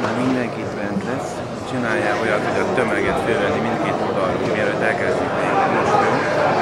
mindenkit bent lesz, csinálja olyat, hogy a tömeget fölvenni mindkét oldalról, mielőtt elkezdik még most jó.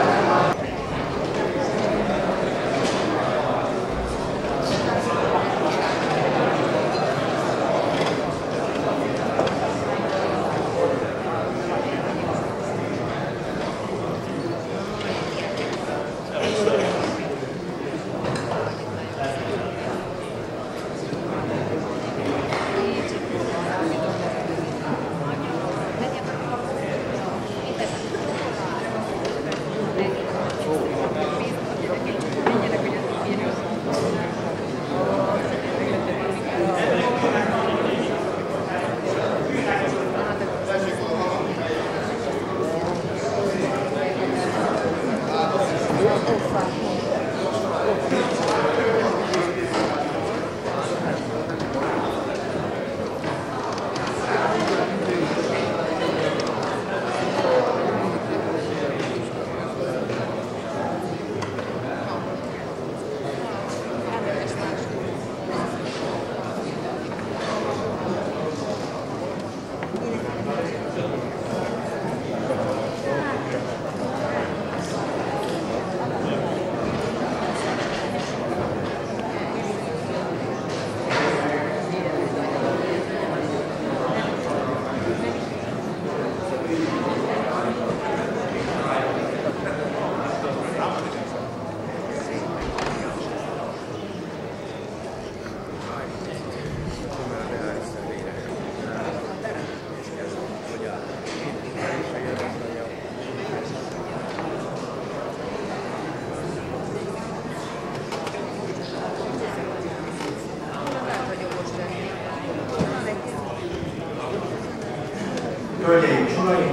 Hölgyeim és uraim,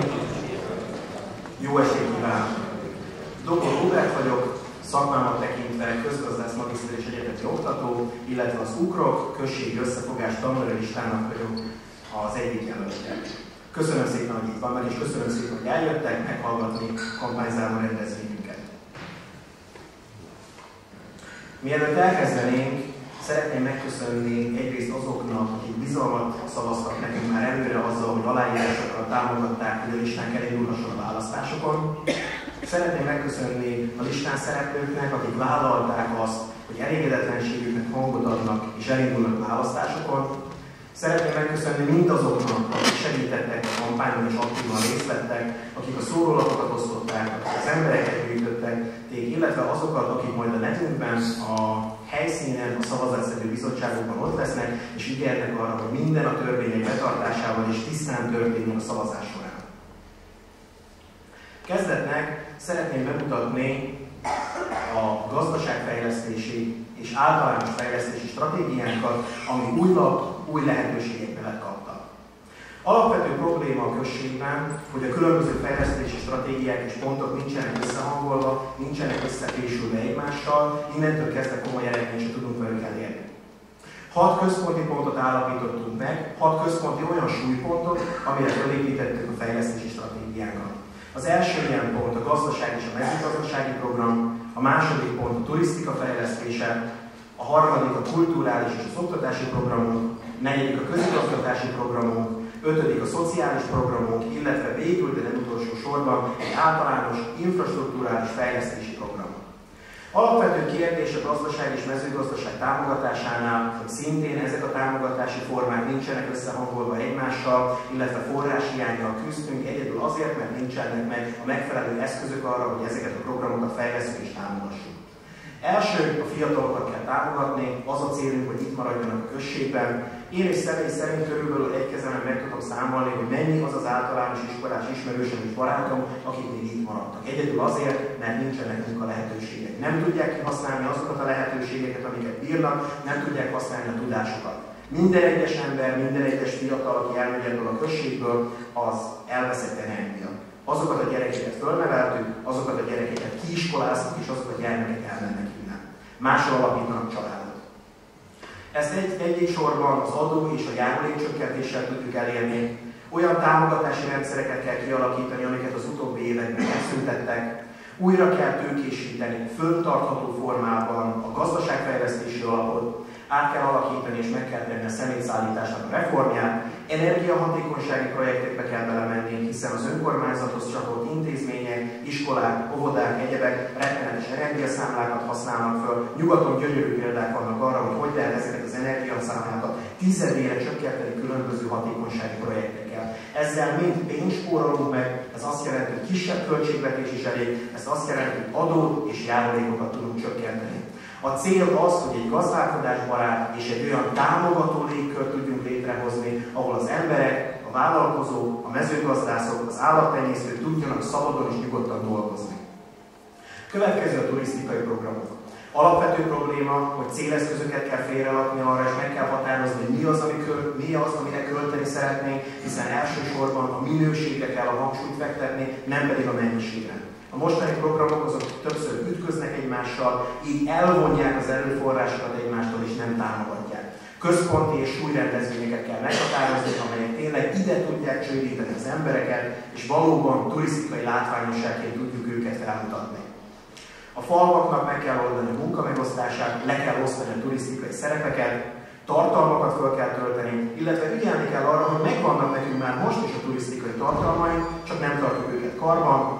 jó estét kívánok! Dr. Hubert vagyok, szakmámat tekintve közgazdász, magiszter és egyetemi oktató, illetve az UKROK községi összefogás tanulólistának vagyok az egyik jelöltje. Köszönöm szépen, hogy itt van, és köszönöm szépen, hogy eljöttek meghallgatni kampányzáró rendezvényünket. Mielőtt elkezdenénk, szeretném megköszönni egyrészt azoknak, akik bizalmat szavaztak nekünk már előre azzal, hogy aláírásokkal támogatták, hogy a listánk elindulhasson a választásokon. Szeretném megköszönni a listán szereplőknek, akik vállalták azt, hogy elégedetlenségüknek hangot adnak és elindulnak a választásokon. Szeretném megköszönni mindazoknak, akik segítettek a kampányon és aktívan részt vettek, akik a szórólapokat osztották, akik az embereket gyűjtöttek, illetve azokat, akik majd a netünkben, a helyszínen, a szavazatszedő bizottságokban ott lesznek, és ígérnek arra, hogy minden a törvények betartásával és tisztán történjen a szavazás során. Kezdetnek szeretném bemutatni a gazdaságfejlesztési és általános fejlesztési stratégiánkat, ami új lap, új lehetőségek mellett kaptak. Alapvető probléma a községben, hogy a különböző fejlesztési stratégiák és pontok nincsenek összehangolva, nincsenek összefésülve egymással, innentől kezdve komoly eredményt sem tudunk velük elérni. 6 központi pontot állapítottunk meg, 6 központi olyan súlypontot, amire felépítettük a fejlesztési stratégiánkat. Az első ilyen pont a gazdaság és a mezőgazdasági program, a második pont a turisztika fejlesztése, a harmadik a kulturális és az oktatási programunk, negyedik a közigazgatási programunk, ötödik a szociális programunk, illetve végül, de nem utolsó sorban egy általános infrastrukturális fejlesztési program. Alapvető kérdés a gazdaság és mezőgazdaság támogatásánál, hogy szintén ezek a támogatási formák nincsenek összehangolva egymással, illetve forráshiánnyal küzdünk, egyedül azért, mert nincsenek meg a megfelelő eszközök arra, hogy ezeket a programokat fejlesztjük és támogassuk. Első, a fiatalokat kell támogatni, az a célunk, hogy itt maradjanak a községben. Én és személy szerint körülbelül egy kezemen meg tudom számolni, hogy mennyi az az általános iskolás ismerősöm és barátom, akik még itt maradtak. Egyedül azért, mert nincsenek munka lehetőségek. Nem tudják kihasználni azokat a lehetőségeket, amiket bírnak, nem tudják használni a tudásokat. Minden egyes ember, minden egyes fiatal, aki elmegy ebből a községből, az elveszett energia. Azokat a gyerekeket fölneveltük, azokat a gyerekeket kiiskoláztuk, és azok a gyermekek elmennek innen. Máshol alapítanak családot. Ezt egyik sorban az adó és a járulékcsökkentéssel tudjuk elérni. Olyan támogatási rendszereket kell kialakítani, amiket az utóbbi években megszüntettek. Újra kell tőkésíteni, fönntartható formában a gazdaságfejlesztési alapot, Át kell alakítani és meg kell tenni a szemétszállításnak a reformját, energiahatékonysági projektekbe kell belemenni, hiszen az önkormányzathoz csatolt intézmények, iskolák, óvodák, egyebek rettenetes energiaszámlákat használnak föl. Nyugaton gyönyörű példák vannak arra, hogy lehet ezeket az energiaszámlákat tizedére csökkenteni különböző hatékonysági projektekkel. Ezzel mind pénzt spórolunk meg, ez azt jelenti, hogy kisebb költségvetés is elég, ez azt jelenti, hogy adót és járulékokat tudunk csökkenteni. A cél az, hogy egy gazdálkodásbarát és egy olyan támogató légkört tudjunk létrehozni, ahol az emberek, a vállalkozók, a mezőgazdászok, az állattenyésztők tudjanak szabadon és nyugodtan dolgozni. Következő a turisztikai programok. Alapvető probléma, hogy céleszközöket kell félrerakni arra, és meg kell határozni, hogy mi az, amire költeni szeretnénk, hiszen elsősorban a minőségre kell a hangsúlyt fektetni, nem pedig a mennyiségre. A mostani programok azok többször ütköznek egymással, így elvonják az erőforrásokat egymástól és nem támogatják. Központi és súlyrendezvényeket kell meghatározni, amelyek tényleg ide tudják csődíteni az embereket, és valóban turisztikai látványosságként tudjuk őket felmutatni. A falvaknak meg kell oldani a munkamegosztását, le kell osztani a turisztikai szerepeket, tartalmakat fel kell tölteni, illetve ügyelni kell arra, hogy megvannak nekünk már most is a turisztikai tartalmaink, csak nem tartjuk őket karban,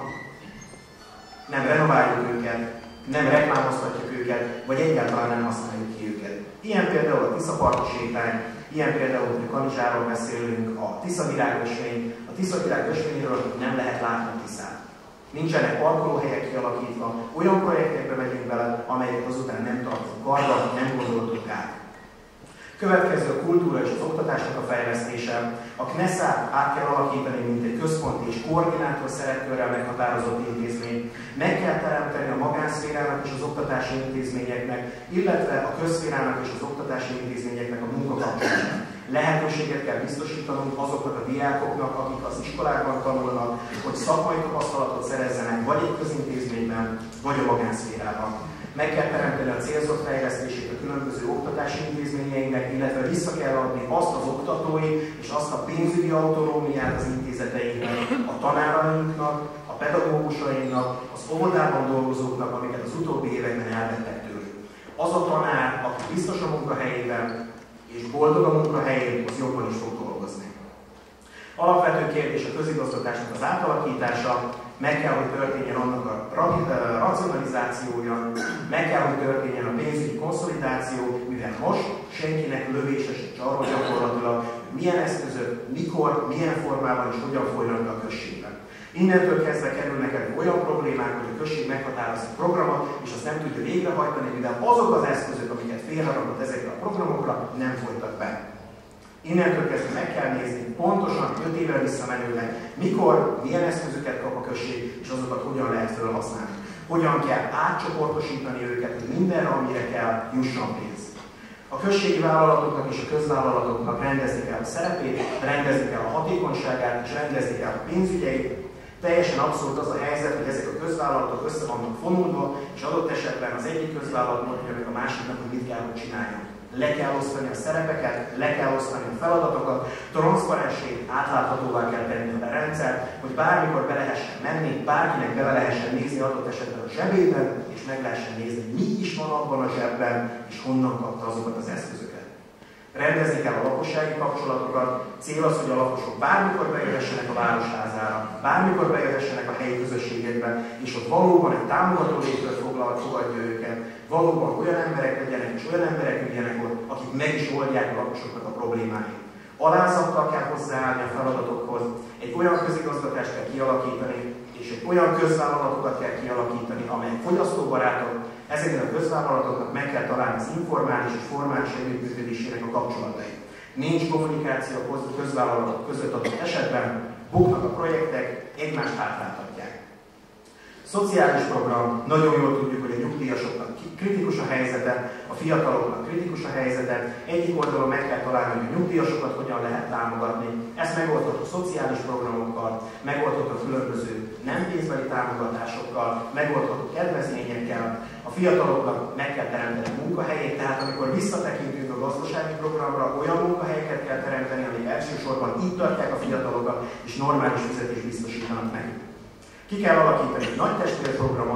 nem renováljuk őket, nem reklámoztatjuk őket, vagy egyáltalán nem használjuk ki őket. Ilyen például a Tiszaparti sétány, ilyen például, hogy a Kanizsáról beszélünk, a Tiszavirágösvény. A Tiszavirágösvényről nem lehet látni a Tiszát. Nincsenek parkolóhelyek kialakítva, olyan projektekbe megyünk bele, amelyek azután nem tartunk karban, nem gondoltuk át. Következő a kultúra és az oktatásnak a fejlesztése. A Knesset át kell alakítani, mint egy központi és koordinátor szerepkörrel meghatározott intézmény. Meg kell teremteni a magánszférának és az oktatási intézményeknek, illetve a közszférának és az oktatási intézményeknek a munkakapcsolatát. Lehetőséget kell biztosítanunk azoknak a diákoknak, akik az iskolákban tanulnak, hogy szakmai tapasztalatot szerezzenek vagy egy közintézményben, vagy a magánszférában. Meg kell teremteni a célzott fejlesztését a különböző oktatási intézményeinknek, illetve vissza kell adni azt az oktatói és azt a pénzügyi autonómiát az intézeteinknek, a tanárainknak, a pedagógusainknak, az óvodában dolgozóknak, amiket az utóbbi években elvettek tőlük. Az a tanár, aki biztos a munkahelyében és boldog a munkahelyén, az jobban is fog dolgozni. Alapvető kérdés a közigazgatásnak az átalakítása, meg kell, hogy történjen annak a racionalizációja, meg kell, hogy történjen a pénzügyi konszolidáció, mivel most senkinek lövése sincs arról gyakorlatilag, hogy milyen eszközök, mikor, milyen formában és hogyan folynak be a községben. Innentől kezdve kerülnek elő olyan problémák, hogy a község meghatároz egy programot, és azt nem tudja végrehajtani, mivel azok az eszközök, amiket félrerakott ezekre a programokra, nem folytak be. Innentől kezdve meg kell nézni pontosan 5 évre visszamenőleg, mikor, milyen eszközöket kap a község, és azokat hogyan lehet felhasználni. Hogyan kell átcsoportosítani őket, hogy mindenre, amire kell, jusson pénz. A községi vállalatoknak és a közvállalatoknak rendezni kell a szerepét, rendezni kell a hatékonyságát, és rendezni kell a pénzügyeit. Teljesen abszurd az a helyzet, hogy ezek a közvállalatok össze vannak fonódva, és adott esetben az egyik közvállalat mondja meg a másiknak, hogy mit kell, hogy csináljon. Le kell osztani a szerepeket, le kell osztani a feladatokat, transzparensé, átláthatóvá kell tenni a rendszert, hogy bármikor be lehessen menni, bárkinek bele lehessen nézni adott esetben a zsebében, és meg lehessen nézni, mi is van abban a zsebben, és honnan kapta azokat az eszközöket. Rendezni kell a lakossági kapcsolatokat, cél az, hogy a lakosok bármikor bejöhessenek a városházára, bármikor bejöhessenek a helyi közösségekbe, és ott valóban egy támogató légkör fogadja őket, valóban olyan emberek legyenek, és olyan emberek üljenek ott, akik meg is oldják a lakosoknak a problémáit. Alázattal kell hozzáállni a feladatokhoz, egy olyan közigazgatást kell kialakítani, és egy olyan közvállalatokat kell kialakítani, amelyek fogyasztóbarátok. Ezekben a közvállalatoknak meg kell találni az informális és formális együttműködésének a kapcsolatait. Nincs kommunikáció a közvállalatok között adott esetben, buknak a projektek, egymást hátráltatják. Szociális program, nagyon jól tudjuk, hogy a nyugdíjasoknak kritikus a helyzete, a fiataloknak kritikus a helyzete. Egyik oldalon meg kell találni, hogy a nyugdíjasokat hogyan lehet támogatni. Ezt megoldható szociális programokkal, megoldható különböző nem pénzbeli támogatásokkal, megoldható kedvezményekkel. A fiataloknak meg kell teremteni a munkahelyét, tehát amikor visszatekintünk a gazdasági programra, olyan munkahelyeket kell teremteni, amik elsősorban itt tartják a fiatalokat, és normális fizetést biztosítanak nekik. Ki kell alakítani egy nagy testvérprogramot,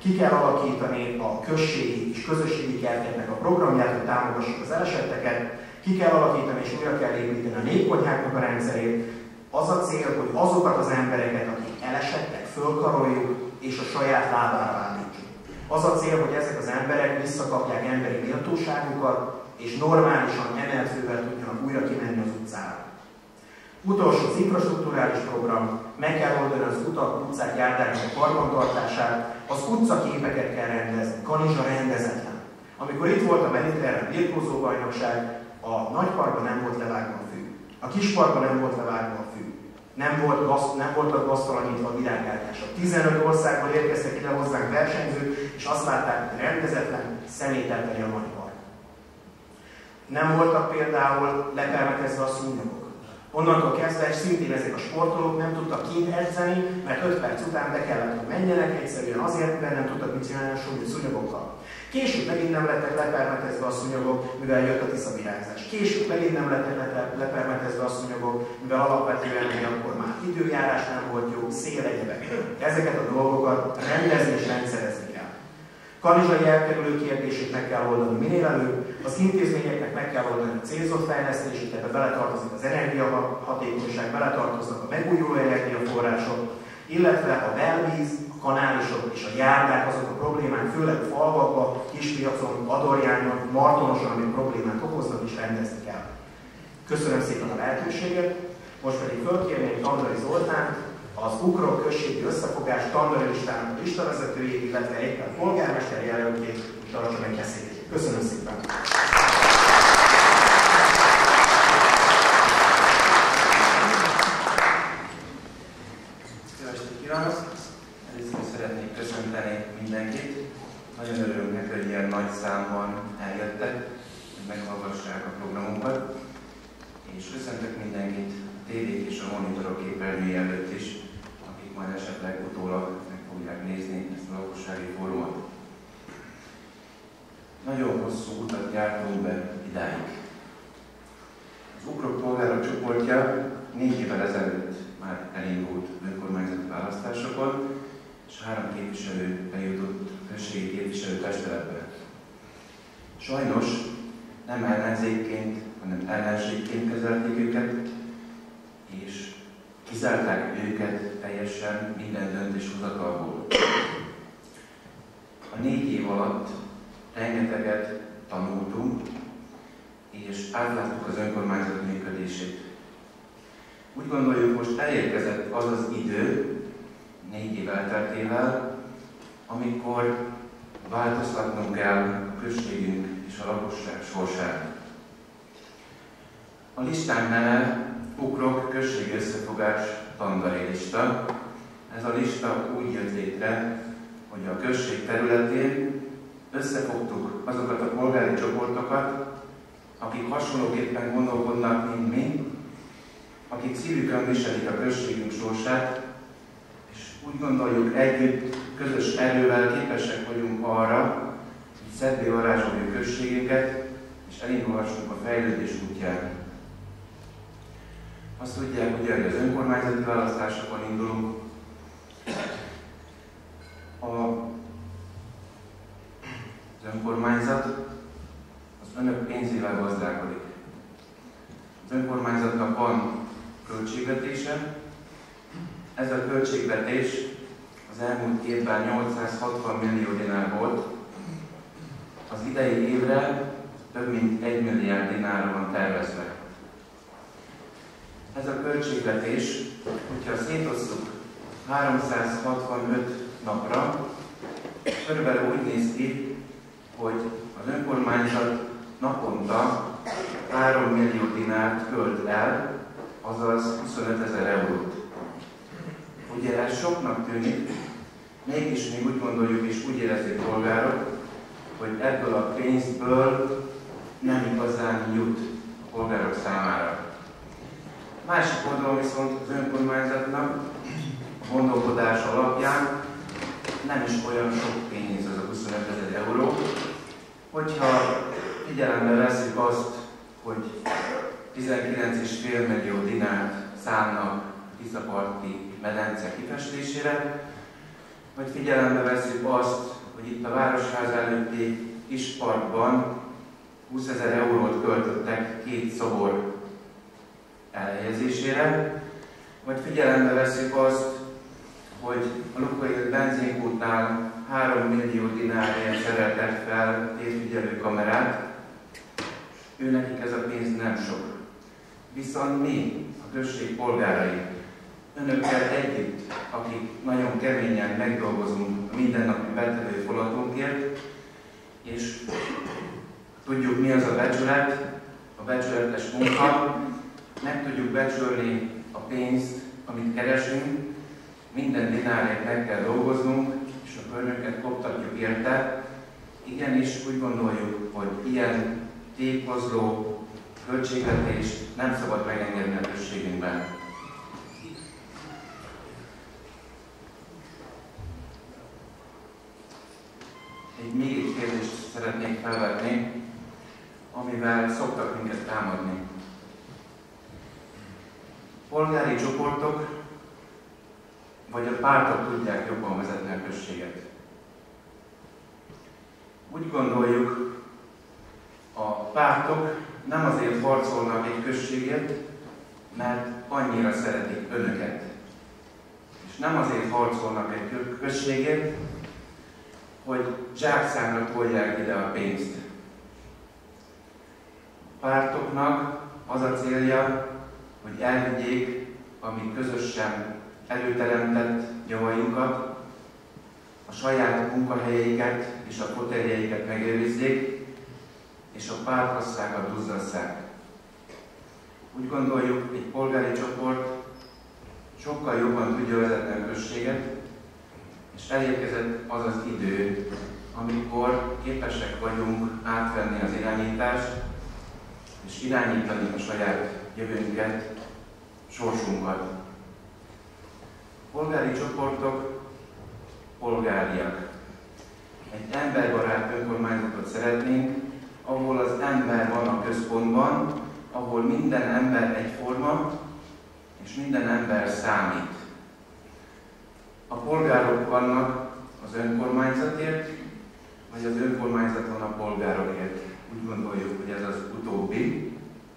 Ki kell alakítani a községi és közösségi kerteknek a programját, hogy támogassuk az elesetteket, ki kell alakítani és újra kell építeni a népkonyháknak a rendszerét. Az a cél, hogy azokat az embereket, akik elesettek, fölkaroljuk és a saját lábára állítsuk. Az a cél, hogy ezek az emberek visszakapják emberi méltóságukat, és normálisan emelt fővel tudjanak újra kimenni az utcára. Utolsó az infrastrukturális program, meg kell oldani az utak, utcák, járdáknak a karbantartását, az utcaképeket kell rendezni, Kanizsa rendezetlen. Amikor itt volt a mediterrán birkózó bajnokság, a nagyparkban nem volt levágva a fű, a kisparkban nem volt levágva a fű, nem voltak gaztalanítva a virágáltások. 15 országból érkeztek ide hozzánk versenyzők, és azt látták, hogy rendezetlen, szemételteli a nagypark. Nem voltak például lepermetezve a szúnyogok. Onnantól kezdve szintén ezek a sportolók nem tudtak kint edzeni, mert 5 perc után be kellett, hogy menjenek, egyszerűen azért, mert nem tudtak mit csinálni a szúnyogokkal. Később megint nem lettek lepermetezve a szúnyogok, mivel jött a tiszavirágzás. Később megint nem lettek lepermetezve a szúnyogok, mivel alapvetően akkor már időjárás nem volt jó, szél egyebek. Ezeket a dolgokat rendezni és rendszerezni kell. Kanizsai elkerülő kérdését meg kell oldani minél előbb, az intézményeknek meg kell oldani a célzott fejlesztését, ebbe beletartozik az energiahatékonyság, beletartoznak a megújuló energiaforrások, illetve a belvíz, a kanálisok és a járdák, azok a problémák, főleg falvakban, Kispiacon, Adorjányon, Martonoson, amik problémát okoznak, és rendezni kell. Köszönöm szépen a lehetőséget, most pedig fölkérném Tandari Zoltánt, az Ukrok községi összefogás Tandari listának a listavezetőjét, illetve egyben polgármester jelöltjét, hogy tartsa meg beszédét. Köszönöm szépen! Jó estét kívánok! Először szeretnék köszönteni mindenkit. Nagyon örülünk neki, hogy ilyen nagy számban eljöttek, hogy meghallgassák a programunkat. És köszöntök mindenkit a tévék és a monitorok képernyői előtt is, akik majd esetleg utólag meg fogják nézni ezt a lakossági fórumot. Nagyon hosszú utat jártunk be idáig. Az Ukrok polgárok csoportja 4 évvel ezelőtt már elindult önkormányzati választásokon, és 3 képviselő bejutott községi képviselőtestületbe. Sajnos nem ellenzékként, hanem ellenségként kezelték őket, és kizárták őket teljesen minden döntéshozatalból. A 4 év alatt rengeteget tanultunk, és átláttuk az önkormányzat működését. Úgy gondoljuk, most elérkezett az az idő, 4 év elteltével, amikor változtatnunk kell a községünk és a lakosság sorsát. A listánk neve Ukrok községi összefogás Tandari lista. Ez a lista úgy jött létre, hogy a község területén összefogtuk azokat a polgári csoportokat, akik hasonlóképpen gondolkodnak, mint mi, akik szívükön viselik a községünk sorsát, és úgy gondoljuk, együtt, közös erővel képesek vagyunk arra, hogy szedvé varázsoljuk községünket, és elindulhassunk a fejlődés útján. Azt tudják, ugye, hogy az önkormányzati választásokon indulunk. Az önkormányzat az önök pénzével gazdálkodik. Az önkormányzatnak van költségvetése. Ez a költségvetés az elmúlt évben 860 millió dinár volt. Az idei évre több mint 1 milliárd dinárra van tervezve. Ez a költségvetés, hogyha szétosszuk 365 napra, körülbelül úgy néz ki, hogy az önkormányzat naponta 3 millió dinárt költ el, azaz 25 000 eurót. Ugye ez soknak tűnik, mégis még úgy gondoljuk és úgy érezzék polgárok, hogy ebből a pénzből nem igazán jut a polgárok számára. Másik oldalon viszont az önkormányzatnak a gondolkodás alapján nem is olyan sok pénz az a 25 000 euró, hogyha figyelembe veszük azt, hogy 19,5 millió dinárt szánnak a Tiszaparti medence kifestésére, vagy figyelembe veszük azt, hogy itt a Városház előtti kisparkban 20 000 eurót költöttek 2 szobor elhelyezésére, vagy figyelembe veszük azt, hogy a Lukai benzinkútnál 3 millió dinárért szereltek fel térfigyelő kamerát, őnekik ez a pénz nem sok. Viszont mi, a község polgárai, önökkel együtt, akik nagyon keményen megdolgozunk a mindennapi betevő feladatunkért, és tudjuk, mi az a becsület, a becsületes munka, meg tudjuk becsülni a pénzt, amit keresünk, minden dinárért meg kell dolgoznunk, és a önöket koptatjuk érte. Igenis úgy gondoljuk, hogy ilyen téphozló költségvetést nem szabad megengedni a községünkben. Még egy kérdést szeretnék felvetni, amivel szoktak minket támadni. Polgári csoportok vagy a pártok tudják jobban vezetni a községet. Úgy gondoljuk, a pártok nem azért harcolnak egy községért, mert annyira szeretik önöket. És nem azért harcolnak egy községért, hogy zsákszámra tolják ide a pénzt. A pártoknak az a célja, hogy elvigyék a mi közösen előteremtett javainkat, a saját munkahelyeiket és a foteljeiket megőrizzék, és a pártkasszákat duzzasszák. Úgy gondoljuk, egy polgári csoport sokkal jobban tudja vezetni a községet, és elérkezett az az idő, amikor képesek vagyunk átvenni az irányítást, és irányítani a saját jövőnket, sorsunkat. Polgári csoportok polgáriak. Egy emberbarát önkormányzatot szeretnénk, ahol az ember van a központban, ahol minden ember egyforma, és minden ember számít. A polgárok vannak az önkormányzatért, vagy az önkormányzat van a polgárokért. Úgy gondoljuk, hogy ez az utóbbi.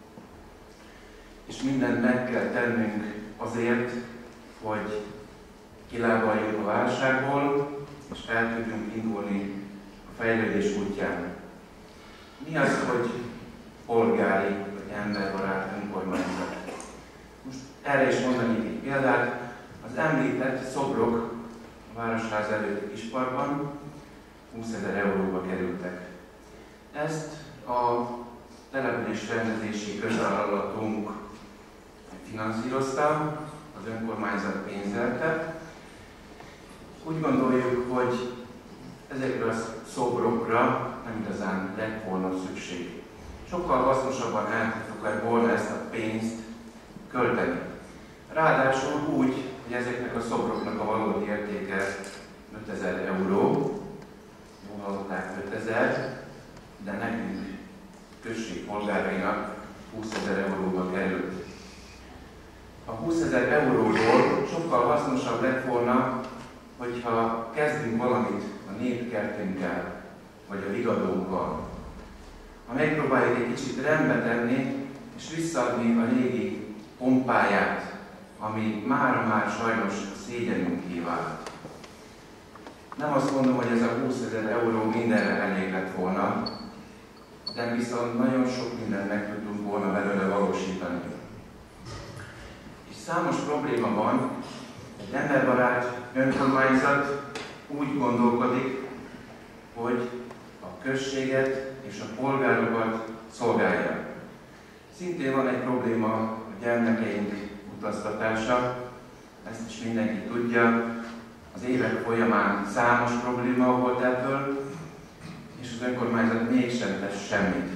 És mindent meg kell tennünk azért, hogy kilábaljunk a válságból, és el tudjunk indulni a fejlődés útján. Mi az, hogy polgári vagy emberbarát önkormányzat? Most erre is mondanék egy példát. Az említett szobrok a Városház előtti kisparkban 20 000 euróba kerültek. Ezt a településrendezési közvállalatunk finanszírozta, az önkormányzat pénzelte. Úgy gondoljuk, hogy ezekre a szobrokra nem igazán lett volna szükség. Sokkal hasznosabban el tudtuk volna ezt a pénzt költeni. Ráadásul úgy, hogy ezeknek a szobroknak a valódi értéke 5000 euró, jól hallották 5000, de nekünk, község polgárainak 20 000 euróba került. A 20 000 euróból sokkal hasznosabb lett volna, hogyha kezdünk valamit a népkertünkkel, vagy a vigadónkkal. Ha megpróbáljuk egy kicsit rendbe tenni, és visszaadni a régi pompáját, ami már sajnos szégyenünké vált. Nem azt mondom, hogy ez a 20 000 euró mindenre elég lett volna, de viszont nagyon sok mindent meg tudtunk volna belőle valósítani. És számos probléma van, egy emberbarát önkormányzat úgy gondolkodik, hogy a községet és a polgárokat szolgálja. Szintén van egy probléma a gyermekeink utaztatása, ezt is mindenki tudja. Az évek folyamán számos probléma volt ebből, és az önkormányzat mégsem tesz semmit.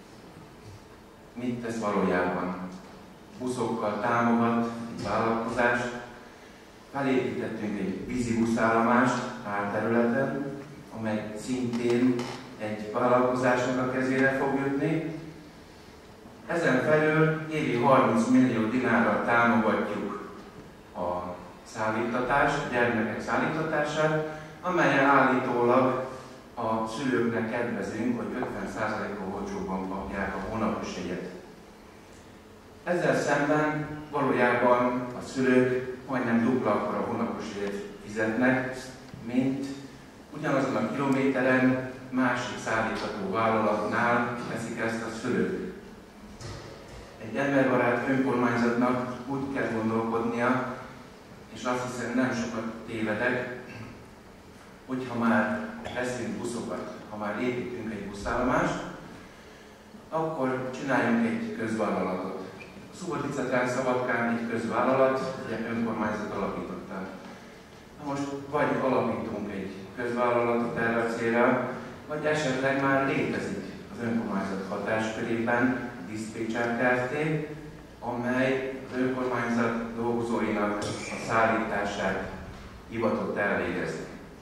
Mit tesz valójában? Buszokkal támogat egy vállalkozást, felépítettünk egy vízibuszállomást álterületen, amely szintén egy vállalkozásnak a kezére fog jutni. Ezen felül évi 30 millió dinárral támogatjuk a szállítatást, a gyermekek szállítatását, amelyen állítólag a szülőknek kedvezünk, hogy 50%-kal olcsóbban kapják a hónapos jegyet. Ezzel szemben valójában a szülők majdnem dupla akkora hónapos jegyet fizetnek, mint ugyanazon a kilométeren másik szállítható vállalatnál veszik ezt a szülők. Egy emberbarát önkormányzatnak úgy kell gondolkodnia, és azt hiszem nem sokat tévedek, hogyha már veszünk buszokat, ha már építünk egy buszállomást, akkor csináljunk egy közvállalatot. Suboticán, Szabadkán egy közvállalat, ugye önkormányzat alapította. Na most vagy alapítunk egy közvállalatot erre a célra, vagy esetleg már létezik az önkormányzat hatáskörében Diszpécser Kft., amely az önkormányzat dolgozóinak a szállítását hivatott elvégezni.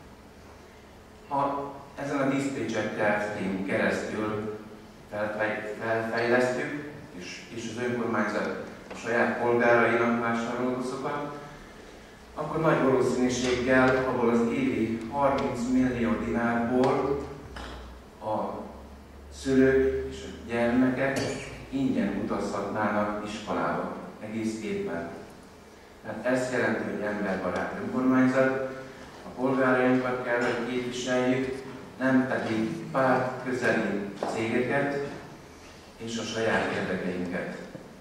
Ha ezen a Diszpécser Kft-n keresztül felfejlesztjük, és az önkormányzat a saját polgárainak vásárol buszokat, akkor nagy valószínűséggel abból az évi 30 millió dinárból a szülők és a gyermekek ingyen utazhatnának iskolába egész évben. Tehát ez jelenti, hogy emberbarát önkormányzat, a polgárainkat kell, hogy képviseljük, nem pedig pár közeli cégeket és a saját érdekeinket.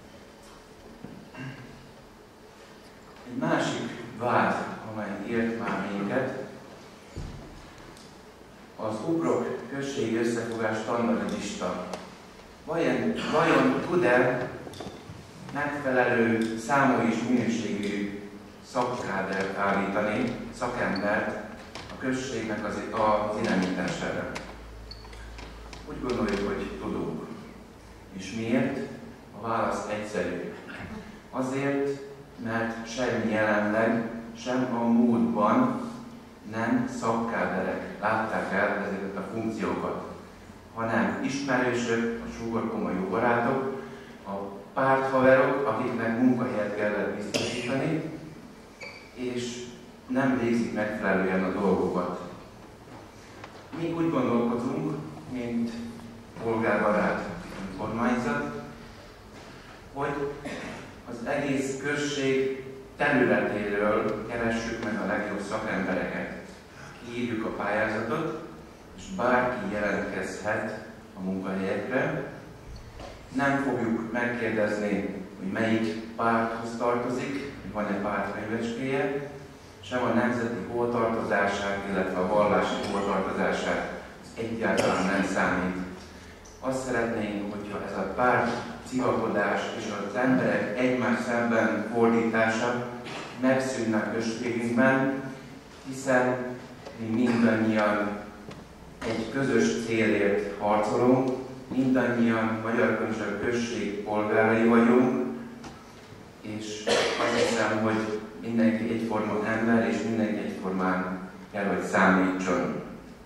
Egy másik vád, amely ért már minket, az Ukrok községi összefogás standardista. Vajon tud-e megfelelő számú és minőségű szakkádert állítani, szakembert a községnek az irányítására? Úgy gondoljuk, hogy tudunk. És miért? A válasz egyszerű. Azért, mert sem jelenleg, sem a múltban nem szakkáderek látták el ezeket a funkciókat, hanem ismerősök, a súgorkoma jó barátok, a párthaverok, akiknek munkahelyet kellett biztosítani, és nem végzik megfelelően a dolgokat. Mi úgy gondolkozunk, mint polgárbarát önkormányzat, hogy az egész község területéről keressük meg a legjobb szakembereket. Kiírjuk a pályázatot, és bárki jelentkezhet a munkahelyekre. Nem fogjuk megkérdezni, hogy melyik párthoz tartozik, hogy van-e pártkönyvecskéje, sem a nemzeti hovatartozását, illetve a vallási hovatartozását, ez egyáltalán nem számít. Azt szeretnénk, hogyha ez a párt civakodás és az emberek egymás szemben fordítása megszűnne a községünkben, hiszen mi mindannyian egy közös célért harcolunk, mindannyian Magyar Könyvtár község polgárai vagyunk, és azt hiszem, hogy mindenki egyforma ember, és mindenki egyformán kell, hogy számítson.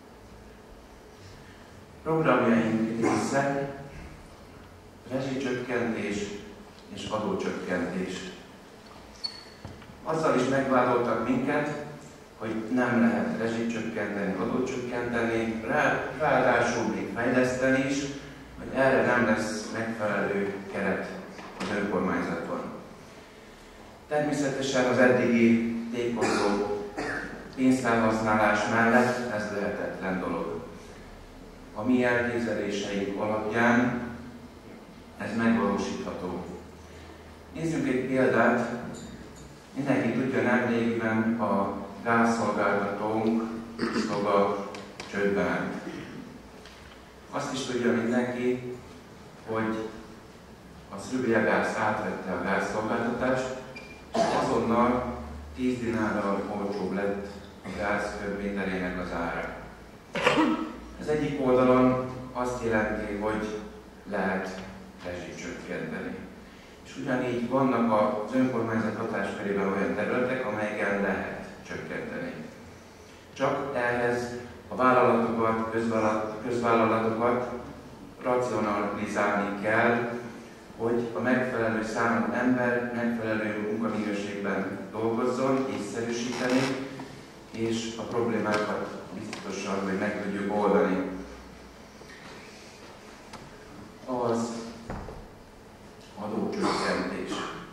Programjaink része rezsicsökkentés és adócsökkentés. Azzal is megvádoltak minket, hogy nem lehet rezsicsökkenteni, adócsökkenteni, ráadásul még fejleszteni is, hogy erre nem lesz megfelelő keret az önkormányzaton. Természetesen az eddigi tékozó pénzfelhasználás mellett ez lehetetlen dolog. A mi elképzeléseink alapján ez megvalósítható. Nézzünk egy példát. Mindenki tudja, nemrégiben a gázszolgáltatónk szloga csődbe ment. Azt is tudja mindenki, hogy a Szrübia Gáz átvette a gázszolgáltatást, és azonnal 10 dinárral olcsóbb lett a gáz köbméterének az ára. Az egyik oldalon azt jelenti, hogy lehet rezsicsökkenteni. És ugyanígy vannak az önkormányzat hatáskörében olyan területek, amelyeken lehet csökkenteni. Csak ehhez a vállalatokat, közvállalatokat racionalizálni kell, hogy a megfelelő számú ember megfelelő munkaminőségben dolgozzon, észszerűsíteni, és a problémákat biztosan, hogy meg tudjuk oldani. Az adócsökkentés.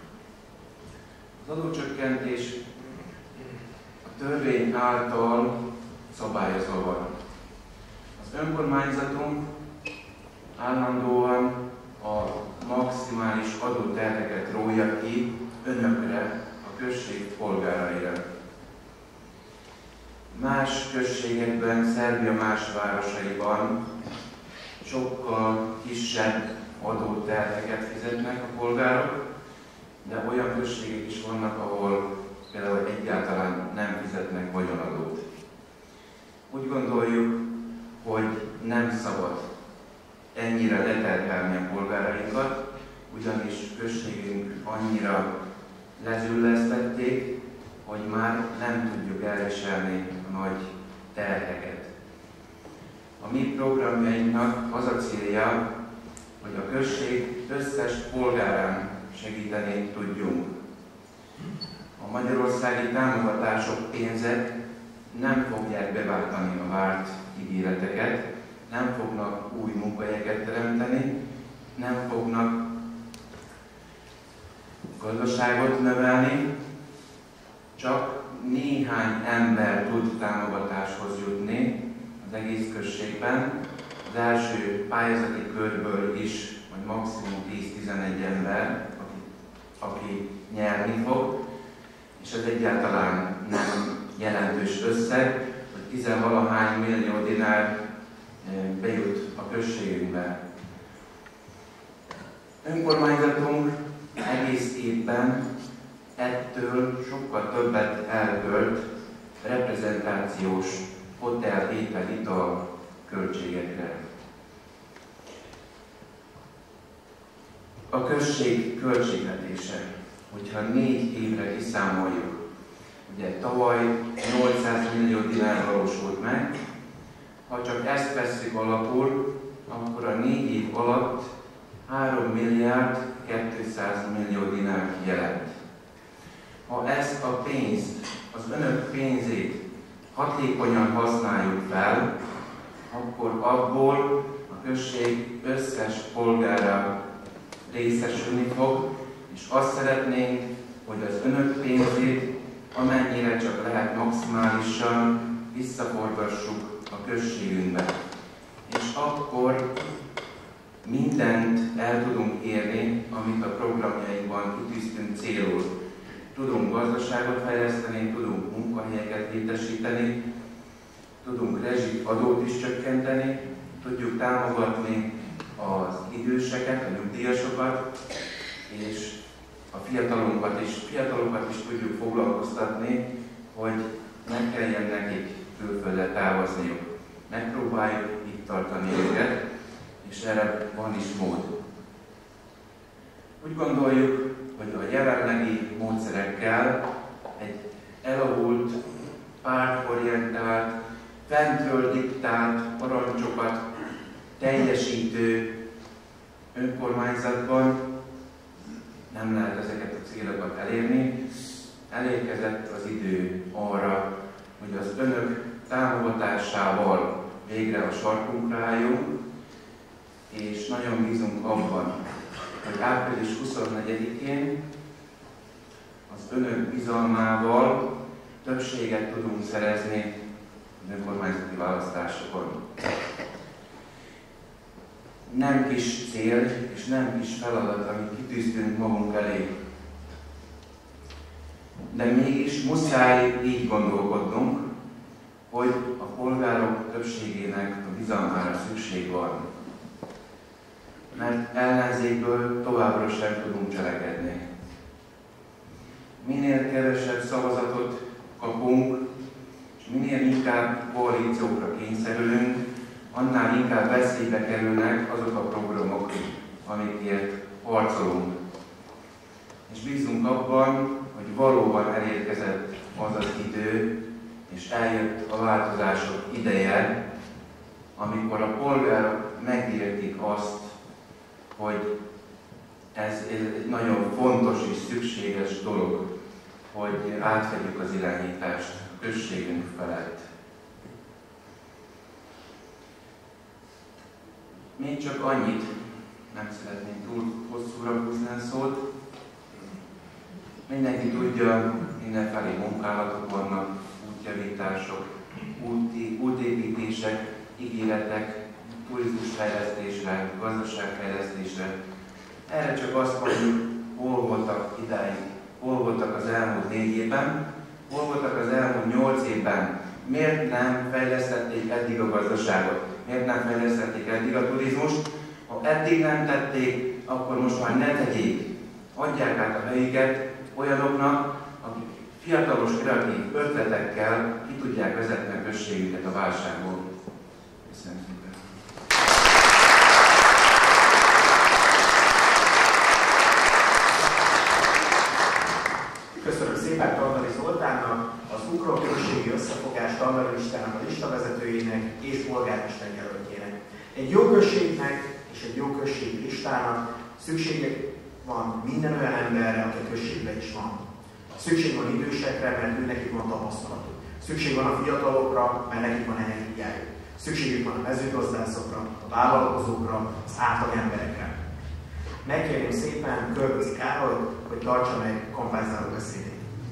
Az adócsökkentés a törvény által szabályozva van. Az önkormányzatunk állandóan a maximális adóterheket rója ki önökre, a község polgáraira. Más községekben, Szerbia más városaiban sokkal kisebb adóterheket fizetnek a polgárok, de olyan községek is vannak, ahol például egyáltalán nem fizetnek vagyonadót. Úgy gondoljuk, hogy nem szabad ennyire leterhelni a polgárainkat, ugyanis községünk annyira lezüllesztették, hogy már nem tudjuk elviselni a nagy terheket. A mi programjainknak az a célja, hogy a község összes polgárán segíteni tudjunk. A magyarországi támogatások pénzek nem fogják beváltani a várt ígéreteket, nem fognak új munkahelyeket teremteni, nem fognak gazdaságot növelni, csak néhány ember tud támogatáshoz jutni az egész községben. Az első pályázati körből is, vagy maximum 10-11 ember, aki nyerni fog, és ez egyáltalán nem jelentős összeg, hogy 10-valahány millió dinár bejut a községünkbe. Önkormányzatunk egész évben ettől sokkal többet elkölt reprezentációs hotel, étel, ital költségekre. A község költségvetése, hogyha 4 évre kiszámoljuk, ugye tavaly 800 millió dinár valósult meg, ha csak ezt vesszük alapul, akkor a 4 év alatt 3 milliárd 200 millió dinár jelent. Ha ezt a pénzt, az önök pénzét hatékonyan használjuk fel, akkor abból a község összes polgára részesülni fog, és azt szeretnénk, hogy az önök pénzét amennyire csak lehet maximálisan visszaforgassuk a községünkbe. És akkor mindent el tudunk érni, amit a programjainkban kitűztünk célul. Tudunk gazdaságot fejleszteni, tudunk munkahelyeket létesíteni, tudunk rezsidadót is csökkenteni, tudjuk támogatni az időseket, a nyugdíjasokat, és a fiatalokat is tudjuk foglalkoztatni, hogy ne kelljen nekik külföldre távozniuk. Megpróbáljuk itt tartani őket, és erre van is mód. Úgy gondoljuk, hogy a jelenlegi módszerekkel egy elavult, pártorientált, fentről diktált parancsokat teljesítő önkormányzatban nem lehet ezeket a célokat elérni. Elérkezett az idő arra, hogy az önök támogatásával végre a sarkunkra álljunk, és nagyon bízunk abban, hogy április 24-én az önök bizalmával többséget tudunk szerezni az önkormányzati választásokon. Nem kis cél és nem kis feladat, amit kitűztünk magunk elé. De mégis muszáj így gondolkodnunk, hogy a polgárok többségének a bizalmára szükség van. Mert ellenzékből továbbra sem tudunk cselekedni. Minél kevesebb szavazatot kapunk, és minél inkább koalíciókra kényszerülünk, annál inkább veszélybe kerülnek azok a programok, amikért harcolunk. És bízunk abban, hogy valóban elérkezett az az idő, és eljött a változások ideje, amikor a polgárok megértik azt, hogy ez egy nagyon fontos és szükséges dolog, hogy átvegyük az irányítást a községünk felett. Még csak annyit, nem szeretném túl hosszúra húzni a szót. Mindenki tudja, mindenfelé munkálatok vannak, útjavítások, útépítések, ígéretek, turizmusfejlesztésre, gazdaságfejlesztésre. Erre csak azt mondjuk, hol voltak idáig, hol voltak az elmúlt 4 évben, hol voltak az elmúlt 8 évben. Miért nem fejlesztették eddig a gazdaságot? Miért nem fejlesztették eddig a turizmust? Ha eddig nem tették, akkor most már ne tegyék. Adják át a helyiket olyanoknak, akik fiatalos, kreatív ötletekkel ki tudják vezetni a községüket a válságból. Köszönöm szépen. Köszönöm szépen Tartali Zoltánnak, az Ukró Községi Összefogás tanulólistának, a listavezetőjének és polgármester jelöltjének. Egy jó községnek és egy jó községi listának szüksége van minden olyan emberre, aki a községben is van. Szükség van idősekre, mert őnekik van tapasztalatuk. Szükség van a fiatalokra, mert nekik van energiájuk. Szükségük van a mezőgazdászokra, a vállalkozókra, az átlag emberekre. Megkérném szépen Körközi Károlyt, hogy tartsa meg kampányzáró beszédét.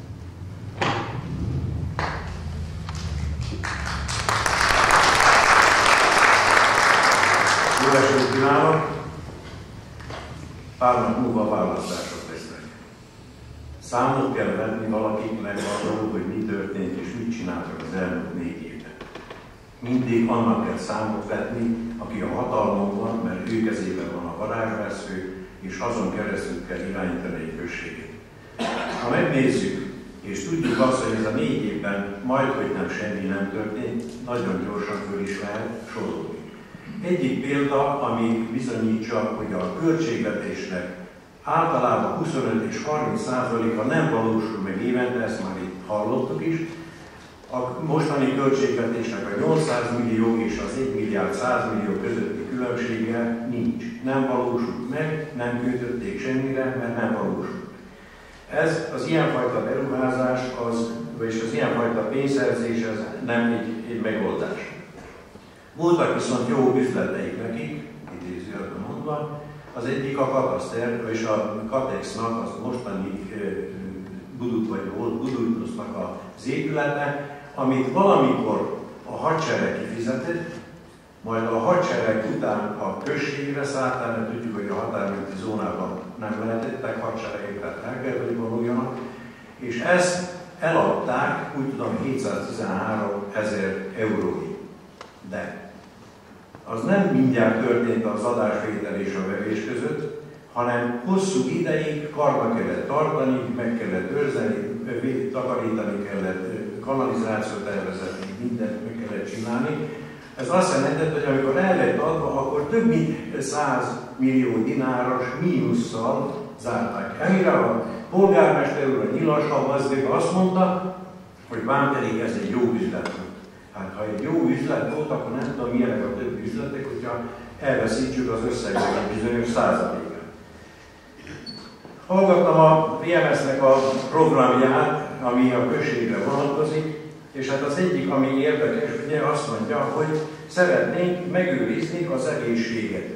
Jó estét kívánok! Pár nap múlva választások lesznek. Számot kell venni valakiknek arról, hogy mi történt és mit csináltak az elmúlt 4 évben. Mindig annak kell számot vetni, aki a hatalmon van, mert ő kezében van a varázsvesző, és azon keresztül kell irányítani egy községet. Ha megnézzük, és tudjuk azt, hogy ez a 4 évben majdhogy nem semmi nem történt, nagyon gyorsan föl is lehet sorolni. Egyik példa, ami bizonyítsa, hogy a költségvetésnek általában 25 és 30%-a nem valósul meg évente, ezt már itt hallottuk is. A mostani költségvetésnek a 800 millió és az 1 milliárd 100 millió közötti különbsége nincs. Nem valósult meg, nem kötötték semmire, mert nem valósult. Ez az ilyenfajta beruházás, és az ilyenfajta pénzszerzés, ez nem egy megoldás. Voltak viszont jó üzleteik nekik, idézőjelben mondva, az egyik a Kataszter, és a Katexnak, az mostani Budutnosznak az épülete, amit valamikor a hadsereg kifizetett, majd a hadsereg után a községre szállt, mert tudjuk, hogy a határmenti zónában nem lehetettek hadseregek, tehát el kell, hogy vonuljanak, és ezt eladták, úgy tudom, 713 000 euróig. De az nem mindjárt történt az adásvétel és a vevés között, hanem hosszú ideig karba kellett tartani, meg kellett őrzeni, takarítani kellett, kanalizációt elvezetni, mindent meg kellett csinálni. Ez azt jelentett, hogy amikor el lett adva, akkor több mint 100 millió dináros mínusszal zárták. Amire a polgármester úr, a nyilashav azt mondta, hogy vám pedig ez egy jó üzlet volt. Hát ha egy jó üzlet volt, akkor nem tudom milyenek a többi üzletek, hogyha elveszítsük az összeget egy bizonyos százalékát. Hallgattam a VMS-nek a programját, ami a községre vonatkozik, és hát az egyik, ami érdekes, ugye azt mondja, hogy szeretnénk megőrizni az egészséget.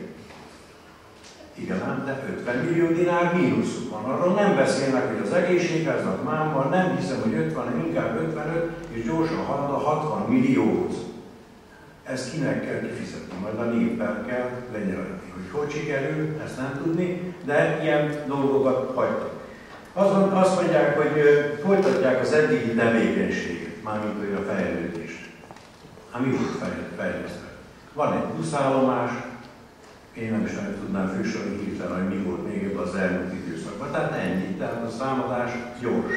Igen, de 50 millió dinár mínuszuk van. Arról nem beszélnek, hogy az egészségháznak már van, nem hiszem, hogy 50, hanem inkább 55, és gyorsan halad a 60 millióhoz. Ezt kinek kell kifizetni? Majd a néppel kell lenyelni. Hogy sikerül, ezt nem tudni, de ilyen dolgokat hagytak. Azon azt mondják, hogy folytatják az eddigi tevékenységet, mármint hogy a fejlődést. Hát mi volt fejlesztve? Van egy buszállomás, én nem is nem tudnám fősorolni hirtelen, hogy mi volt még ebben az elmúlt időszakban. Tehát ennyi, tehát a számadás gyors.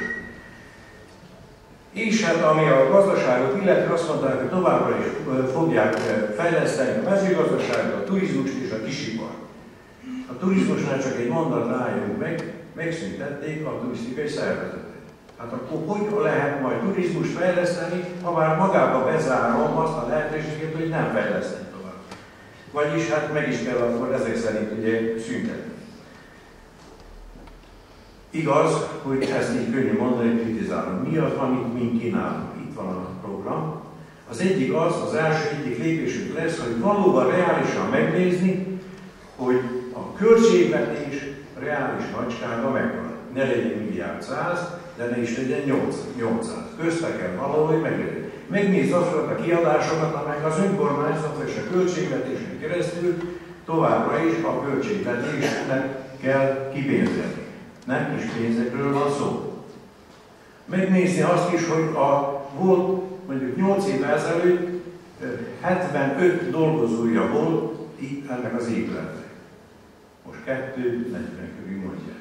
És hát ami a gazdaságot illeti, azt mondták, hogy továbbra is fogják fejleszteni a mezőgazdaságot, a turizmust és a kisipart. A turizmusnál csak egy mondat álljunk meg, megszüntették a turisztikai szervezetet. Hát akkor hogy lehet majd turizmust fejleszteni, ha már magába bezárom azt a lehetőséget, hogy nem fejleszteni tovább. Vagyis hát meg is kell akkor ezek szerint ugye szüntetni. Igaz, hogy ezt így könnyű mondani, hogy kritizálom. Mi az, amit mi kínálunk? Itt van a program. Az egyik az első egyik lépésünk lesz, hogy valóban reálisan megnézni, hogy a költségvetés reális nagysága megvan. Ne legyen milliárd 100, de ne is legyen 800. Közte kell valahogy meglegyen. Megnézd azokat a kiadásokat, amelyek az önkormányzat és a költségvetésen keresztül továbbra is a költségvetésnek kell kipénzelni. Nem kis pénzekről van szó. Megnézni azt is, hogy volt mondjuk 8 évvel ezelőtt 75 dolgozója volt itt ennek az épületnek. Most 2-40 körül mondják.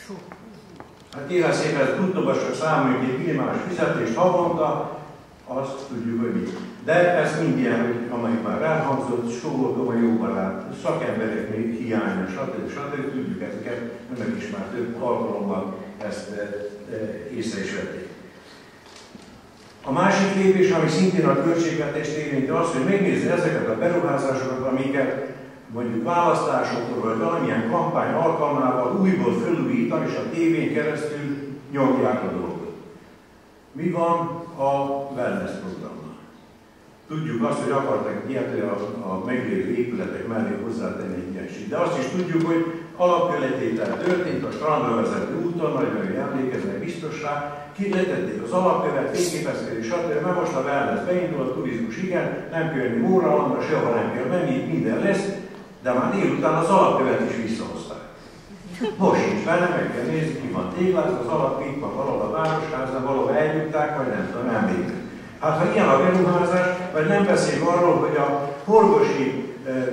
Hát kérem szépen, ez tudtogasra számoljuk egy minimális fizetést havonta, azt tudjuk, hogy mi. De ez mind ilyen, amelyik már elhangzott, Sógortó a jó barát, szakemberek még hiánya, stb. Tudjuk ezeket, önök is már több alkalommal ezt észre is vették. A másik lépés, ami szintén a költségvetést érinti, az, hogy megnézni ezeket a beruházásokat, amiket mondjuk választásokról, vagy valamilyen kampány alkalmával újból felújítani, és a tévén keresztül nyomják a dolgot. Mi van a wellness programmal? Tudjuk azt, hogy akartak ilyet a meglévő épületek mellé hozzátenni egy ilyesét. De azt is tudjuk, hogy alapkövőtétel történt a strandra vezető úton, nagyon emlékeznek biztos rá, kiletették az alapkövet, fényképezkedés, stb. Mert most a wellness beindul, a turizmus igen, nem kell jönni Móralandra, sehova nem kell menni, minden lesz, de már délután az alapkövet is visszahozták. Most sincs benne, meg kell nézni, ki van téglázva, az alap itt van valahol a városháznál, valahol elnyugták, vagy nem tudom, nem végül. Hát ha ilyen a beruházás, vagy nem beszélünk arról, hogy a horgosi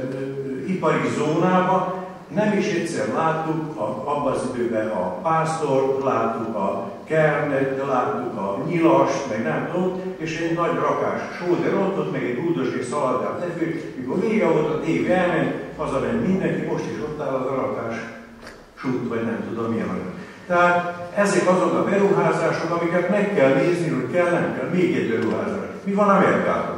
ipari zónában nem is egyszer láttuk abban az időben a pásztort, láttuk a kernet, láttuk a nyilast, meg nem tudom, és egy nagy rakás sóder ott, meg egy búdos és szaladgát lefőtt, mikor vége volt a tév elment, hazament mindenki, most is ott áll az a rakás sút, vagy nem tudom milyen olyan. Tehát ezek azok a beruházások, amiket meg kell nézni, hogy kell, nem kell, még egy beruházás. Mi van a Mercatorral?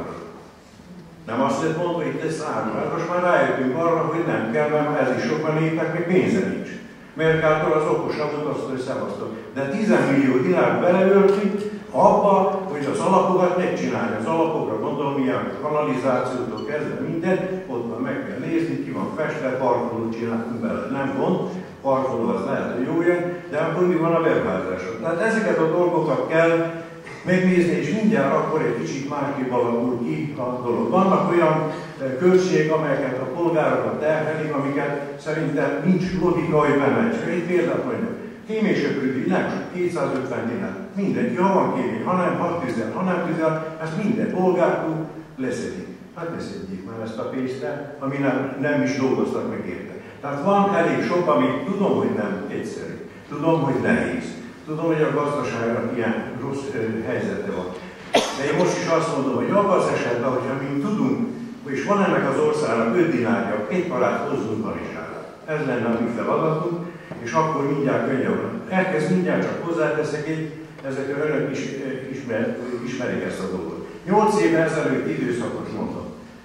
Nem azt lehet mondani, hogy itt lesz áruházas, most már rájöttünk arra, hogy nem kell, mert ez is sokan népnek, még pénze nincs. Mercator az okosabb volt, azt összehoztuk. De 10 millió dinárt beleöltünk abba, hogy az alapokat megcsinálja. Az alapokra gondolom, ilyen kanalizációtól kezdve minden, ott van meg kell nézni, ki van festve, parkolót csináltunk bele. Nem gond, parkoló az lehet, hogy jó jön, de akkor mi van a beruházáson? Tehát ezeket a dolgokat kell megnézni, és mindjárt akkor egy kicsit másképp alakul ki a dolog. Vannak olyan költségek, amelyeket a polgárokat terhelik, amiket szerintem nincs logika, hogy bemegy. Egy példát mondjuk. Kémésöprődik, nem sok, 250 dinár. Mindenki, ha van kémény, ha nem, 6 tüzel, ha nem tüzel, ezt minden polgár tud leszedik. Hát leszedjék már ezt a pénzt, ami nem is dolgoztak meg érte. Tehát van elég sok, amit tudom, hogy nem egyszerű. Tudom, hogy nehéz. Tudom, hogy a gazdaságnak ilyen rossz helyzete van. De én most is azt mondom, hogy abban az esetben, hogyha mi tudunk, és van ennek az országnak 5 dinárja, egy parát hozzunk Kanizsára. Ez lenne a mi feladatunk, és akkor mindjárt könnyebb van. Elkezd mindjárt csak hozzáteszek ezekre önök is ismerik ezt a dolgot. 8 évvel ezelőtt időszakos mondom.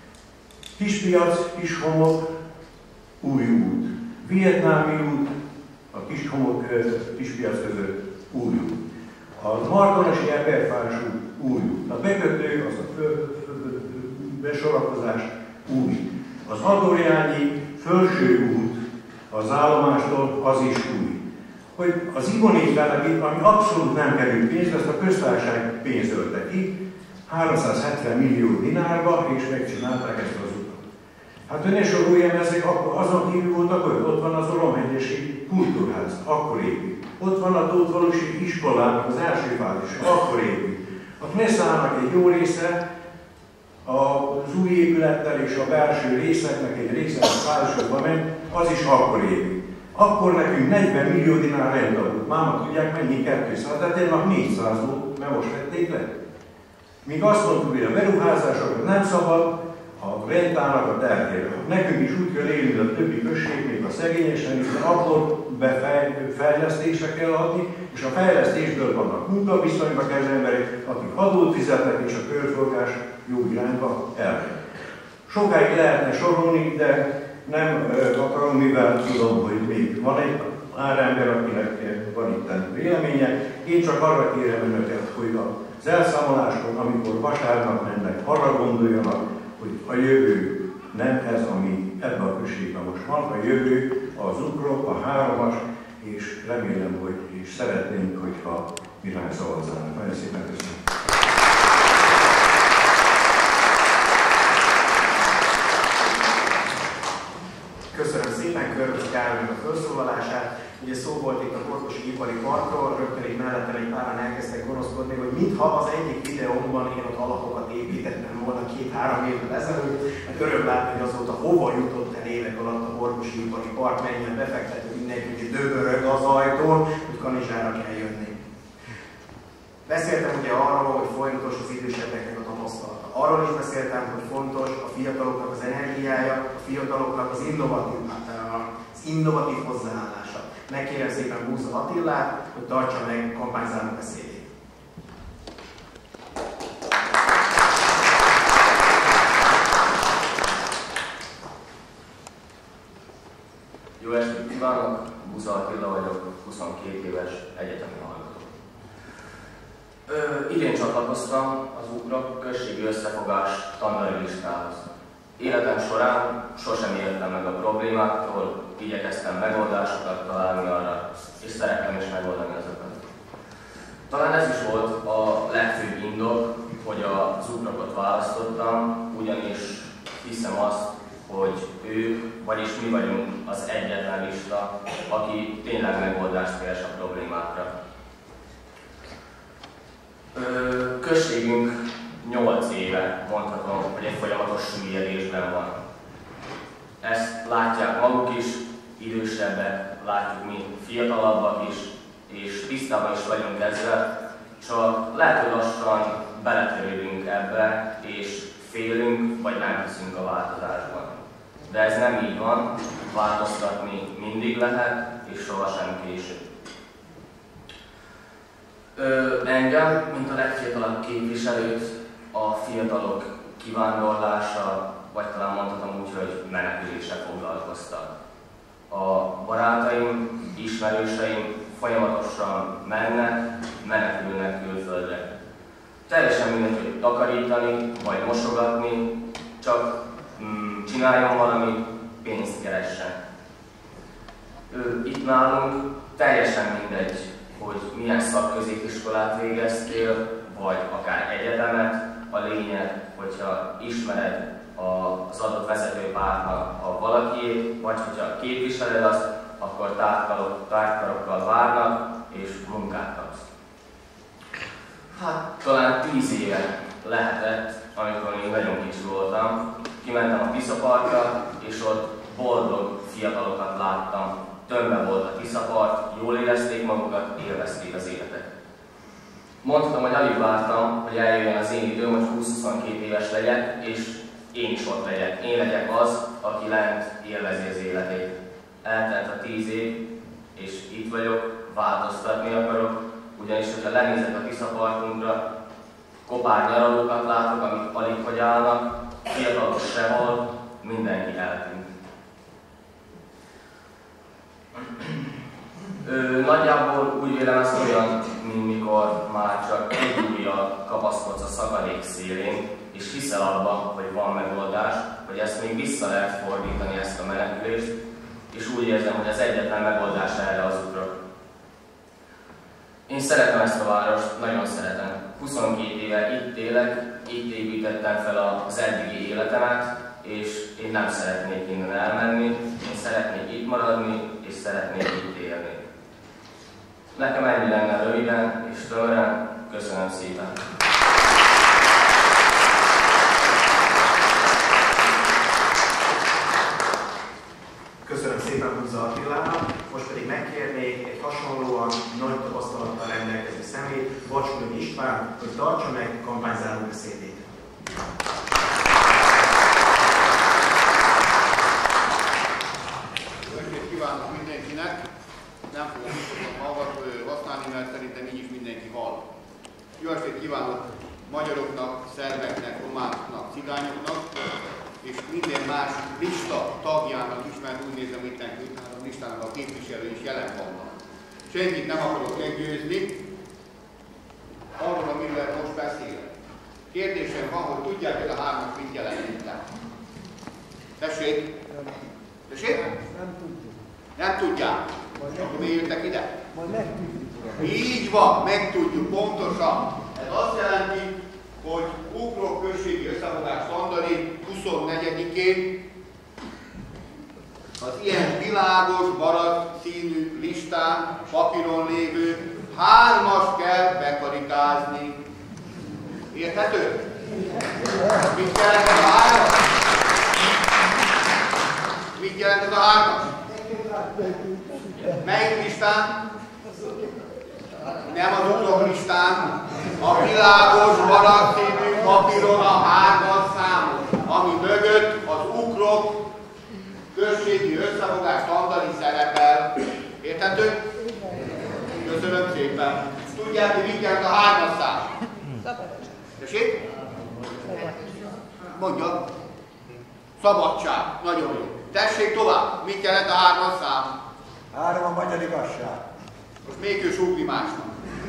Kispiac, Kishomok, új út. Vietnámi út, a Kishomok, Kispiac között új út. A Martonasi Eperfás út, új út. A bekötő, az a besorakozás, új. Az Adorjányi felső út az állomástól, az is új. Hogy az Ivonitvának, ami abszolút nem kerül pénzt, ezt a köztársaság pénzt ölte ki, 370 millió dinárba, és megcsinálták ezt az utat. Hát ön ne soroljam, ezek azon kívül voltak, hogy ott van az Oromhegyesi Kultúrház, akkor épült. Ott van a Tótvalusi iskolának az első fázisa, akkor épült. A Knesszának egy jó része, az új épülettel és a belső részeknek egy része a fázisokba ment, az is akkor épült. Akkor nekünk 40 millió dinár rendadott. Máma tudják mennyi 200, de tényleg 400 volt, mert most vették le. Míg azt mondtuk, hogy a beruházásokat nem szabad, a rentának a terhére. Nekünk is úgy kell élni, mint a többi község, még a szegényesen is, de akkor fejlesztésre kell adni, és a fejlesztésből vannak munkaviszonyban kell az emberek, akik adót fizetnek, és a körforgás jó irányba elmegy. Sokáig lehetne sorolni, de nem akarom, mivel tudom, hogy még van egy ember, akinek van itt véleménye. Én csak arra kérem önöket, hogy az elszámoláskor, amikor vasárnap mennek, arra gondoljanak, hogy a jövő nem ez, ami ebben a községben most van, a jövő, az ukrok, a 3-as, és remélem, hogy és szeretnénk, hogyha mi rá szavazzanak. Nagyon szépen köszönöm. Köszönöm szépen Körvös Károlynak a felszólalását. Ugye szó volt itt a Korposi Ipari Parkról, rögtön itt mellettem egy páran elkezdtek gonoszkodni, hogy mintha az egyik videómban én ott alapokat építettem volna 2-3 évvel ezelőtt, hát öröm látni, hogy azóta hova jutott el évek alatt a Korposi Ipari Park, mennyien befektető mindenki, hogy döbörög az ajtón, hogy Kanizsára kell jönni. Beszéltem ugye arról, hogy folyamatos az idősebbeknek a tapasztalata. Arról is beszéltem, hogy fontos a fiataloknak az energiája, a fiataloknak az innovatív hozzáállása. Megkérem szépen Búza Attillát, hogy tartsa meg kampányzáró beszédét. Jó estét kívánok! Búza Attila vagyok, 22 éves egyetemi hallgató. Idén csatlakoztam az Ukrok községi összefogás tanulói listához. Életem során sosem éltem meg a problémáktól, igyekeztem megoldásokat találni arra, és szeretném is megoldani azokat. Talán ez is volt a legfőbb indok, hogy az Ukrokot választottam, ugyanis hiszem azt, hogy ők, vagyis mi vagyunk az egyetlen lista, aki tényleg megoldást keres a problémákra. Községünk 8 éve mondhatom, hogy egy folyamatos süllyedésben van. Ezt látják maguk is, idősebbek, látjuk mi fiatalabbak is, és tisztában is vagyunk ezzel, csak lehet, hogy lassan beletörődünk ebbe, és félünk, vagy nem hiszünk a változásban. De ez nem így van, változtatni mindig lehet, és sohasem késő. Engem, mint a legfiatalabb képviselőt, a fiatalok kivándorlása, vagy talán mondhatom úgy, hogy menekülése foglalkoztak. A barátaim, ismerőseim folyamatosan menekülnek külföldre. Teljesen mindegy, hogy takarítani, vagy mosogatni, csak csináljon valamit, pénzt keressen. Itt nálunk teljesen mindegy, hogy milyen szakközépiskolát végeztél, vagy akár egyetemet, a lényeg, hogyha ismered az adott vezetőpártnak a valakiét, vagy hogyha képviseled azt, akkor tárgykarokkal várnak és munkát kapsz. Hát talán 10 éve lehetett, amikor én nagyon kicsi voltam, kimentem a Tisza partra, és ott boldog fiatalokat láttam. Tömve volt a Tisza part, jól érezték magukat, élvezték az életet. Mondhatom, hogy alig vártam, hogy eljöjjön az én időm, hogy 20-22 éves legyek, és én is ott legyek. Én legyek az, aki lent élvezi az életét. Eltelt a 10 év, és itt vagyok, változtatni akarok, ugyanis, hogyha lenézek a Tisza partunkra, kopár nyaralókat látok, amik alig hogy állnak, fiatalok sehol, mindenki eltűnt. Nagyjából úgy vélem ez olyan, mint mikor már csak egy ujjal kapaszkodsz a szakadék szélén, és hiszel abban, hogy van megoldás, hogy ezt még vissza lehet fordítani, ezt a menekülést, és úgy érzem, hogy az egyetlen megoldás erre az Ukrok. Én szeretem ezt a várost, nagyon szeretem. 22 éve itt élek, itt építettem fel az eddigi életemet, és én nem szeretnék innen elmenni, én szeretnék itt maradni, és szeretnék itt élni. Nekem ennyi lenne röviden és tömören. Köszönöm szépen! Köszönöm szépen Búza Attilának, most pedig megkérnék egy hasonlóan nagy tapasztalattal rendelkező személyt, Bacskony István, hogy tartsa meg kampányzáró beszédét. Kívánok mindenkinek! Nem fogom használni, mert szerintem így is mindenki hall. Jó estét kívánok magyaroknak, szerbeknek, romáknak, cigányoknak, és minden más lista tagjának is, mert úgy nézem, hogy itt a listának a képviselői is jelen vannak. Senkit nem akarok meggyőzni arról, amiről most beszélek. Kérdésem van, hogy tudják, hogy a 3-as mit jelent itt? Tessék? Tessék? Nem tudjuk. Nem tudják. Akkor mi jöttek ide? Majd megtudjuk. Így van, megtudjuk pontosan. Ez azt jelenti, hogy Ukrok községi összefogás Tandali 24-én az ilyen világos, barát színű listán, papíron lévő 3-as kell bekarikázni. Érthető? Mit jelent ez a 3-as? Mit jelent ez a 3-as? Melyik listán? Nem az Ukrok listán, a világos, barát színű papíron a 3-as számot, ami mögött az Ukrok községi összefogás Tandali szerepel. Érthető? Köszönöm szépen. Tudják, hogy mit jelent a 3-as szám? Tessék? Mondja. Szabadság. Nagyon jó. Tessék tovább. Mit jelent a 3-as szám? 3 a magyar igazság. Most még ő súgni másnak.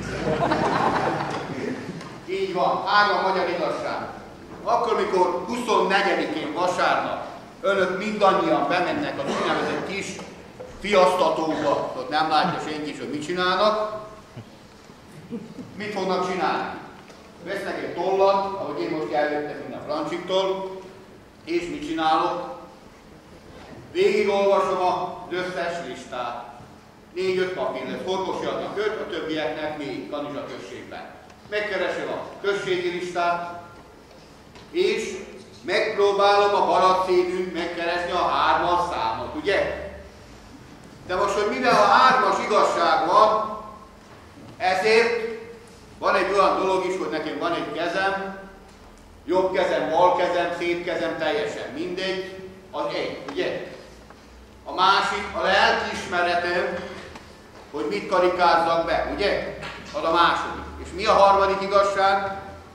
Így van. 3 a magyar igazság. Akkor, mikor 24-én vasárnap önök mindannyian bemennek az úgynevezett kis fiasztatóba, ott nem látja senki is, hogy mit csinálnak. Mit fognak csinálni? Vesznek egy tollat, ahogy én most eljöttem minden Francsiktól, és mit csinálok? Végigolvasom az összes listát. 4-5 papír lesz, Horgosjadnak 5, a többieknek 4 Kanizsa községben. Megkeresem a községi listát, és megpróbálom a barát színűn megkeresni a 3-as számot, ugye? De most, hogy mivel a 3-as igazság van, ezért van egy olyan dolog is, hogy nekem van egy kezem, jobb kezem, bal kezem, szép kezem, teljesen mindegy, az egy, ugye? A másik, a lelkiismeretem, hogy mit karikázzak be, ugye? Az a második. És mi a harmadik igazság?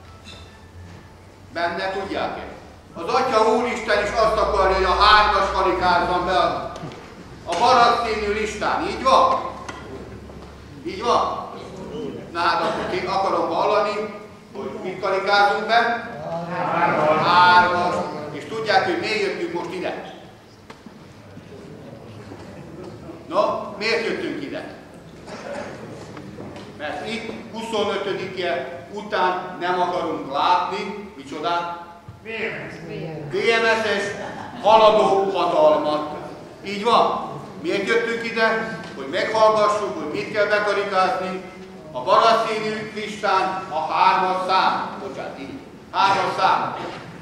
Benne tudják-e? Az Atya Úristen is azt akarja, hogy a 3-as karikázzam be a barát színű listán. Így van? Így van? Na hát akkor én akarom hallani, hogy mit karikázunk be? 3-as. És tudják, hogy miért jöttünk most ide? No, miért jöttünk ide? Mert itt 25-e után nem akarunk látni, micsodát? VMS-es haladó hatalmat. Így van? Miért jöttünk ide? Hogy meghallgassuk, hogy mit kell bekarikázni. A barát színű listán a 3-as szám. Bocsánat, így. 3-as szám.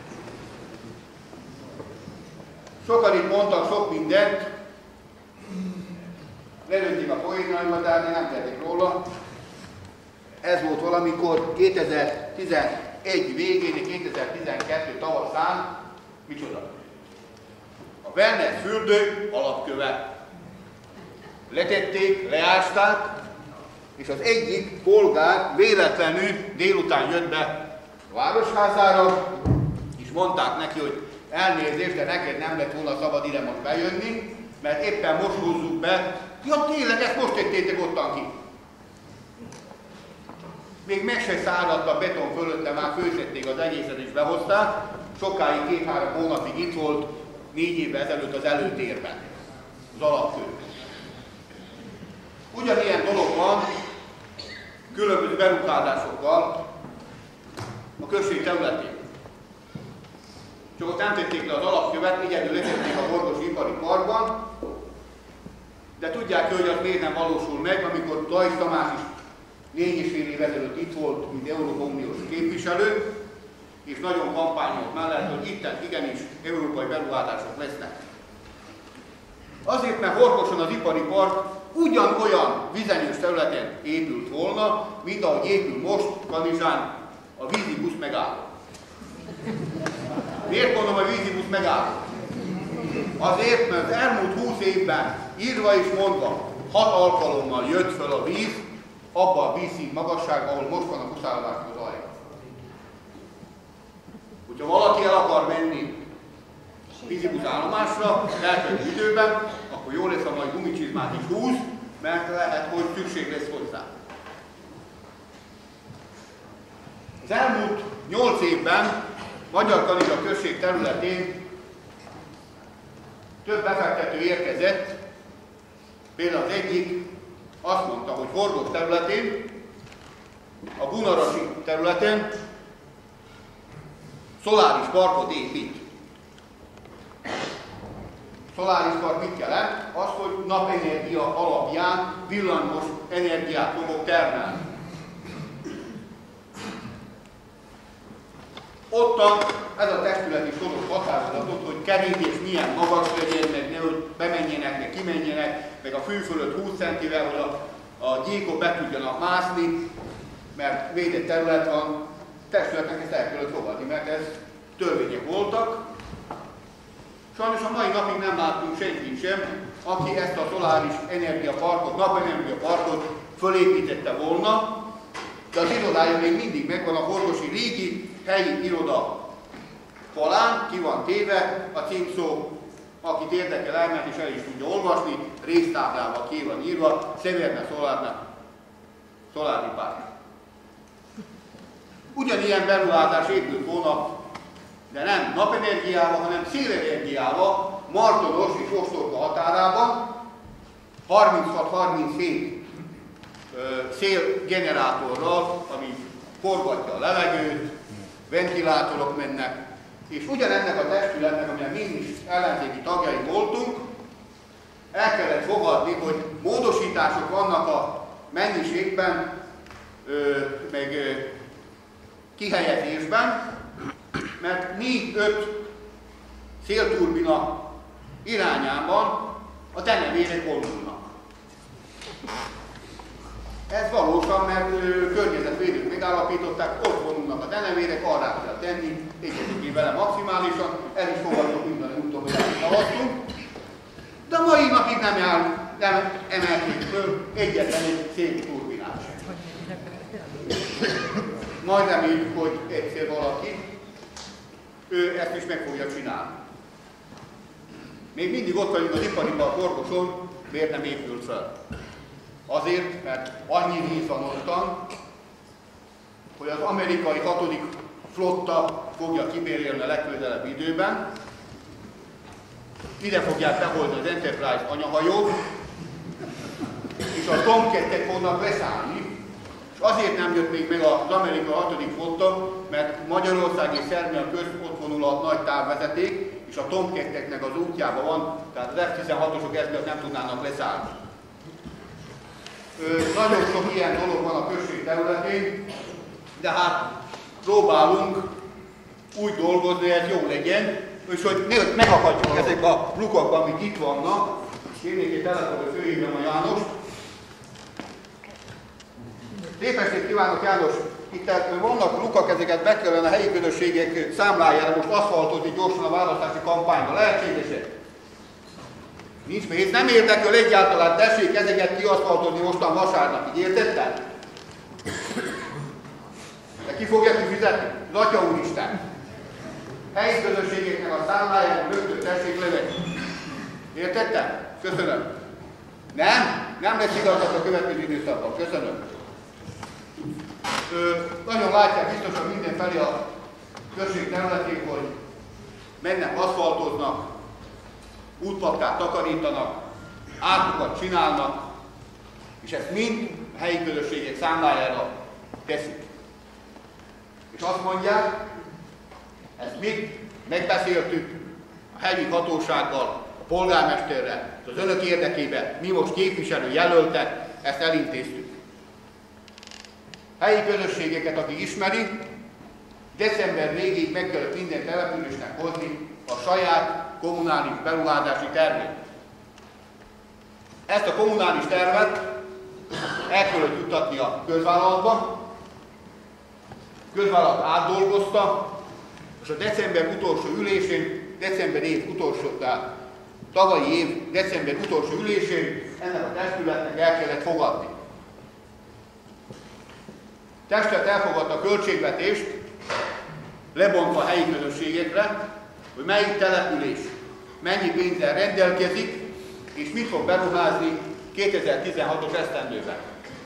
Sokan itt mondtak sok mindent. Lelőtték a poénaimat, de nem tették róla. Ez volt valamikor 2011 végén, 2012 tavaszán. Micsoda? A Wellness fürdő alapköve. Letették, leásták, és az egyik polgár véletlenül délután jött be a városházára, és mondták neki, hogy elnézést, de neked nem lett volna szabad ide most bejönni, mert éppen most húzzuk be. Ja tényleg, ezt most tettétek ottan ki. Még meg se száradt a beton fölötte, már főztették az egészet és behozták. Sokáig, 2-3 hónapig itt volt, 4 évvel ezelőtt az előtérben, az alapkő. Ugyanilyen dolog van különböző beruházásokkal a község területén. Csak ott nem tették le az alapkövet, egyedül letették a Horgosi Ipari Parkban, de tudják, hogy az miért nem valósul meg, amikor Dajs Tamás is 4,5 év ezelőtt itt volt, mint Európai Uniós képviselő, és nagyon kampányolt mellett, hogy itten igenis európai beruházások lesznek. Azért, mert Horgoson az ipari park ugyanolyan vizenyős területen épült volna, mint ahogy épül most Kanizsán a vízibusz megálló. Miért mondom a vízibusz megálló? Azért, mert az elmúlt 20 évben írva és mondva 6 alkalommal jött fel a víz, abba a vízszint magasságba, ahol most van a buszállomásnak az alja. Hogyha valaki el akar menni vízibusz állomásra, elkövető időben, akkor jó lesz, ha majd gumicsizmát is húz, mert lehet, hogy szükség lesz hozzá. Az elmúlt 8 évben Magyar Kanizsa község területén több befektető érkezett, például az egyik azt mondta, hogy Horgosz területén, a Gunarasi területen szoláris parkot épít. Szoláris park mit jelent? Az, hogy napenergia alapján villamos energiát fogok termelni. Ottan ez a testület is hozott határozatot, hogy kerítés milyen magas legyen, meg nehogy bemenjenek, meg kimenjenek, meg a fű fölött 20 centivel, hogy a gyíkok be tudjanak mászni, mert védett terület van, testületnek ezt el kellett fogadni, mert ez törvények voltak. Sajnos a mai napig nem láttunk senkit sem, aki ezt a szoláris energiaparkot, napenergiaparkot fölépítette volna, de az irodája még mindig megvan, a horgosi régi helyi iroda falán, ki van téve a címszó, akit érdekel elmenni és el is tudja olvasni, résztáblával ki van írva, Severne Solári Park. Ugyanilyen beruházás épült volna, de nem napenergiával, hanem szélenergiával, Martonos és Ostorka határában 36-37 szélgenerátorral, ami forgatja a levegőt, ventilátorok mennek, és ugyanennek a testületnek, amilyen mi is ellenzéki tagjai voltunk, el kellett fogadni, hogy módosítások vannak a mennyiségben, meg kihelyezésben, mert 4-5 szélturbina irányában a denevérek vonulnak. Ez valósan, mert környezetvédők megállapították, ott vonulnak a denevérek, arra kell tenni, egyezik vele maximálisan, el is fogadtuk minden úton, hogy elszavaztunk. De a mai napig nem emelték föl egyetlen egy szélturbinát sem. Majd reméljük, hogy egyszer valaki, ő ezt is meg fogja csinálni. Még mindig ott vagyunk az ipari park Horgoson, miért nem épült fel? Azért, mert annyi víz van ottan, hogy az amerikai 6. flotta fogja kibérélni a legközelebb időben. Ide fogják behozni az Enterprise anyahajót, és a Tomcat-ek fognak leszállni. És azért nem jött még meg az amerikai 6. flotta, mert Magyarország és Szerbia közt ott vonul a nagy távvezeték, és a Tomcat-eknek az útjában van, tehát az F-16-osok ezért nem tudnának leszállni. Nagyon sok ilyen dolog van a község területén, de hát próbálunk úgy dolgozni, hogy ez jó legyen, és hogy ne akadjunk ezekbe a lukakba, amik itt vannak. Kérnék egy telefonra, főhívjam a Jánost. Szép estét kívánok, János! Itt vannak lukak, ezeket be kellene a helyi közösségek számlájára most aszfaltozni gyorsan a választási kampányba. Lehetséges-e? Nincs pénz, nem érdekel egyáltalán, tessék ezeket kiaszfaltozni mostan vasárnapig, értetted? De ki fogja kifizetni? Az Atya Úristen! Helyi közösségeknek a számláját rögtön tessék levetni. Értetted? Köszönöm. Nem lesz igazat a következő időszakban. Köszönöm. Nagyon látják biztosan mindenfelé a község területén, hogy mennek, aszfaltoznak, útpatkát takarítanak, átukat csinálnak, és ezt mind a helyi közösségek számlájára teszik. És azt mondják, ezt mi megbeszéltük a helyi hatósággal, a polgármesterrel, az önök érdekében, mi most képviselő jelöltek, ezt elintéztük. Helyi közösségeket, aki ismeri, december végéig meg kellett minden településnek hozni a saját kommunális beruházási tervét. Ezt a kommunális tervet el kellett juttatni a közvállalatba, a közvállalat átdolgozta, és a december utolsó ülésén, tavalyi év december utolsó ülésén ennek a testületnek el kellett fogadni. A testület elfogadta a költségvetést, lebontva a helyi közösségekre, hogy melyik település mennyi pénzzel rendelkezik, és mit fog beruházni 2016-os esztendőben.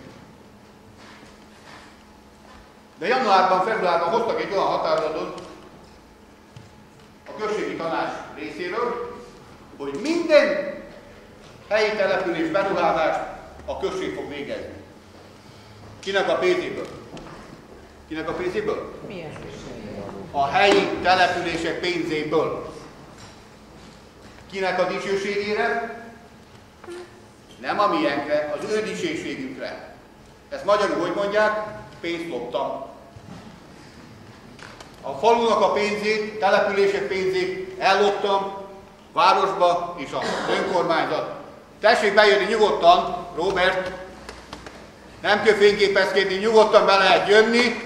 De januárban, februárban hoztak egy olyan határozatot a községi tanács részéről, hogy minden helyi település beruházást a község fog végezni. Kinek a pénzéből? Kinek a pénzéből? Milyen? A helyi települések pénzéből. Kinek a dicsőségére? Nem a miénkre, az ő dicsőségükre. Ezt magyarul hogy mondják? Pénzt loptam. A falunak a pénzét, települések pénzét elloptam városba és az önkormányzat. Tessék bejönni nyugodtan, Robert, nem kell fényképezkedni, nyugodtan be lehet jönni.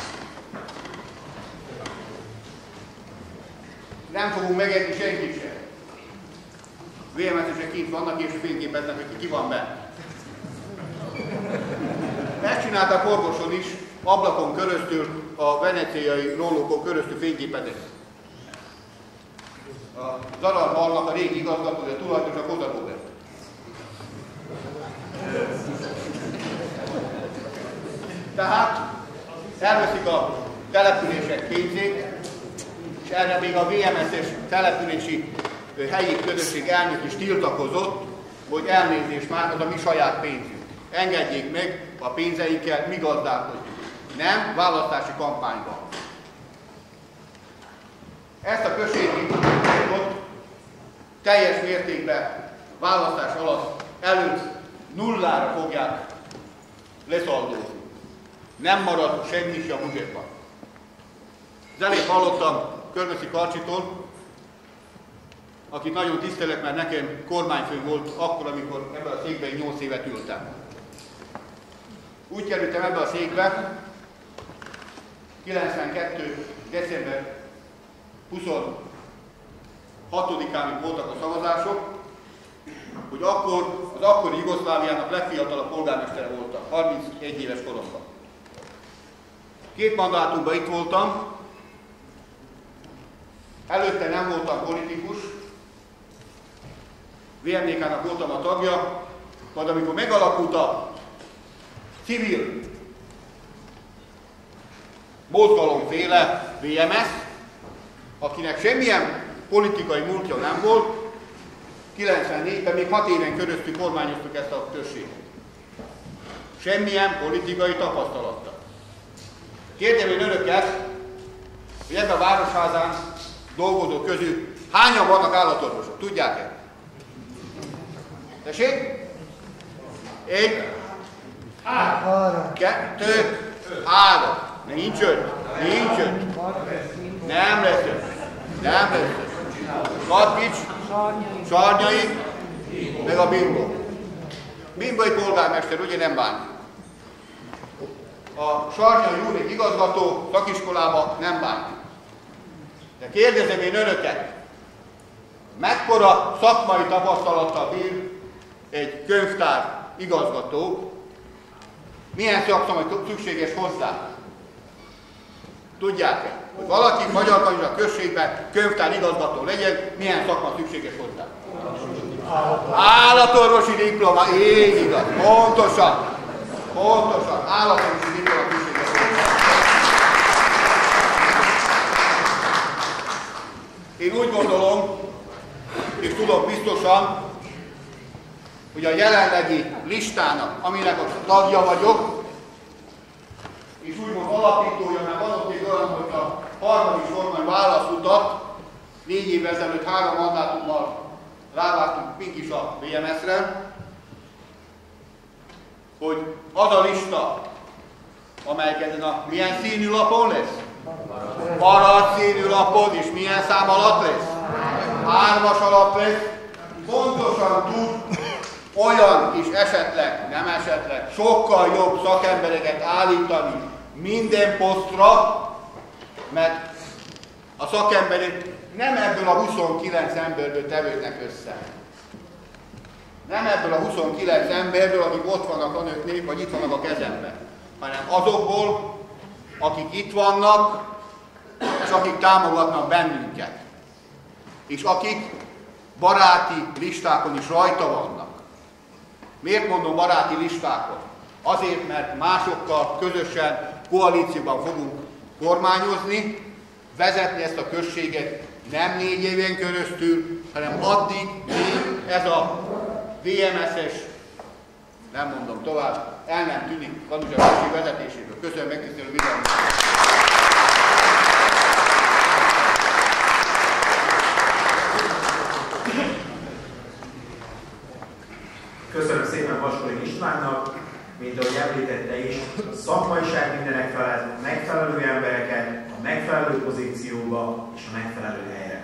Nem fogunk megenni senkit sem. VMS-esek kint vannak és fényképeznek, hogy ki van benne. Ezt csinálták Orvoson is, ablakon köröztül, a veneciai rólókon köröztül fényképezek. A Zaranhalnak a régi igazgatója, tulajdonos a Koza Robert. Tehát elveszik a települések pénzét, és erre még a VMS-es települési helyi közösség elnök is tiltakozott, hogy elnézést már, az a mi saját pénzünk. Engedjék meg a pénzeikkel, mi gazdálkodjunk. Nem választási kampányban. Ezt a községi pontot teljes mértékben választás alatt előtt nullára fogják leszaldózni. Nem marad semmi se a budgetban. Az előbb hallottam Körmösi Karcsitól, akit nagyon tisztelek, mert nekem kormányfő volt akkor, amikor ebben a székben 8 évet ültem. Úgy kerültem ebbe a székbe, 92. december 26-án voltak a szavazások, hogy akkor az akkori Jugoszláviának legfiatalabb polgármestere voltam, 31 éves koromban. 2 mandátumban itt voltam, előtte nem voltam politikus, VMDK-nak voltam a tagja, majd amikor megalakult a civil mozgalomféle VMS, akinek semmilyen politikai múltja nem volt, 94-ben még 6 éven köröztül kormányoztuk ezt a községet. Semmilyen politikai tapasztalattal. Kérdem én önöket, hogy ebben a városházán dolgozók közül hányan vannak állatorvosok? Tudják-e? Tessék? 1, 2, 3. Nincs 5. Nincs 5. Nem lesz 5. Nem lesz 5. Katpics, Sarnyai, meg a Bimbo. Bimbai polgármester, ugye nem bánik. A Sarnyai úr egy igazgató, szakiskolába nem bánik. De kérdezem én önöket, mekkora szakmai tapasztalattal bír egy könyvtár igazgató, milyen szakmai szükséges hozzá? Tudják-e, hogy valaki Magyarkanizsa községben könyvtár igazgató legyen, milyen szakma szükséges hozzá? Állatorvosi diploma, így igaz, pontosan, állatorvosi diploma szükséges hozzá. Én úgy gondolom, és tudom biztosan, hogy a jelenlegi listának, aminek a tagja vagyok, és úgymond alapítója, mert van ott egy olyan, hogy a harmadik sorban válaszutat, 4 évvel ezelőtt 3 mandátummal rávágtunk mink is a VMS-re, hogy az a lista, amelyik ezen a milyen színű lapon lesz? Barát színű lapon, és milyen szám alatt lesz? 3-as alatt lesz, pontosan tud olyan is esetleg, nem esetleg, sokkal jobb szakembereket állítani minden posztra, mert a szakemberek nem ebből a 29 emberből tevődnek össze. Nem ebből a 29 emberből, akik ott vannak a nőknél, vagy itt vannak a kezemben, hanem azokból, akik itt vannak, és akik támogatnak bennünket. És akik baráti listákon is rajta vannak. Miért mondom baráti listákon? Azért, mert másokkal közösen koalícióban fogunk kormányozni, vezetni ezt a községet Nem 4 éven keresztül, hanem addig, míg ez a VMS-es, nem mondom tovább, el nem tűnik Kanizsa község vezetéséből. Köszönöm megtisztelő figyelmet! Köszönöm szépen Vaskolik Istvánnak, mint ahogy említette is, a szakmaiság mindenek felett, megfelelő embereket, a megfelelő pozícióba és a megfelelő helyre.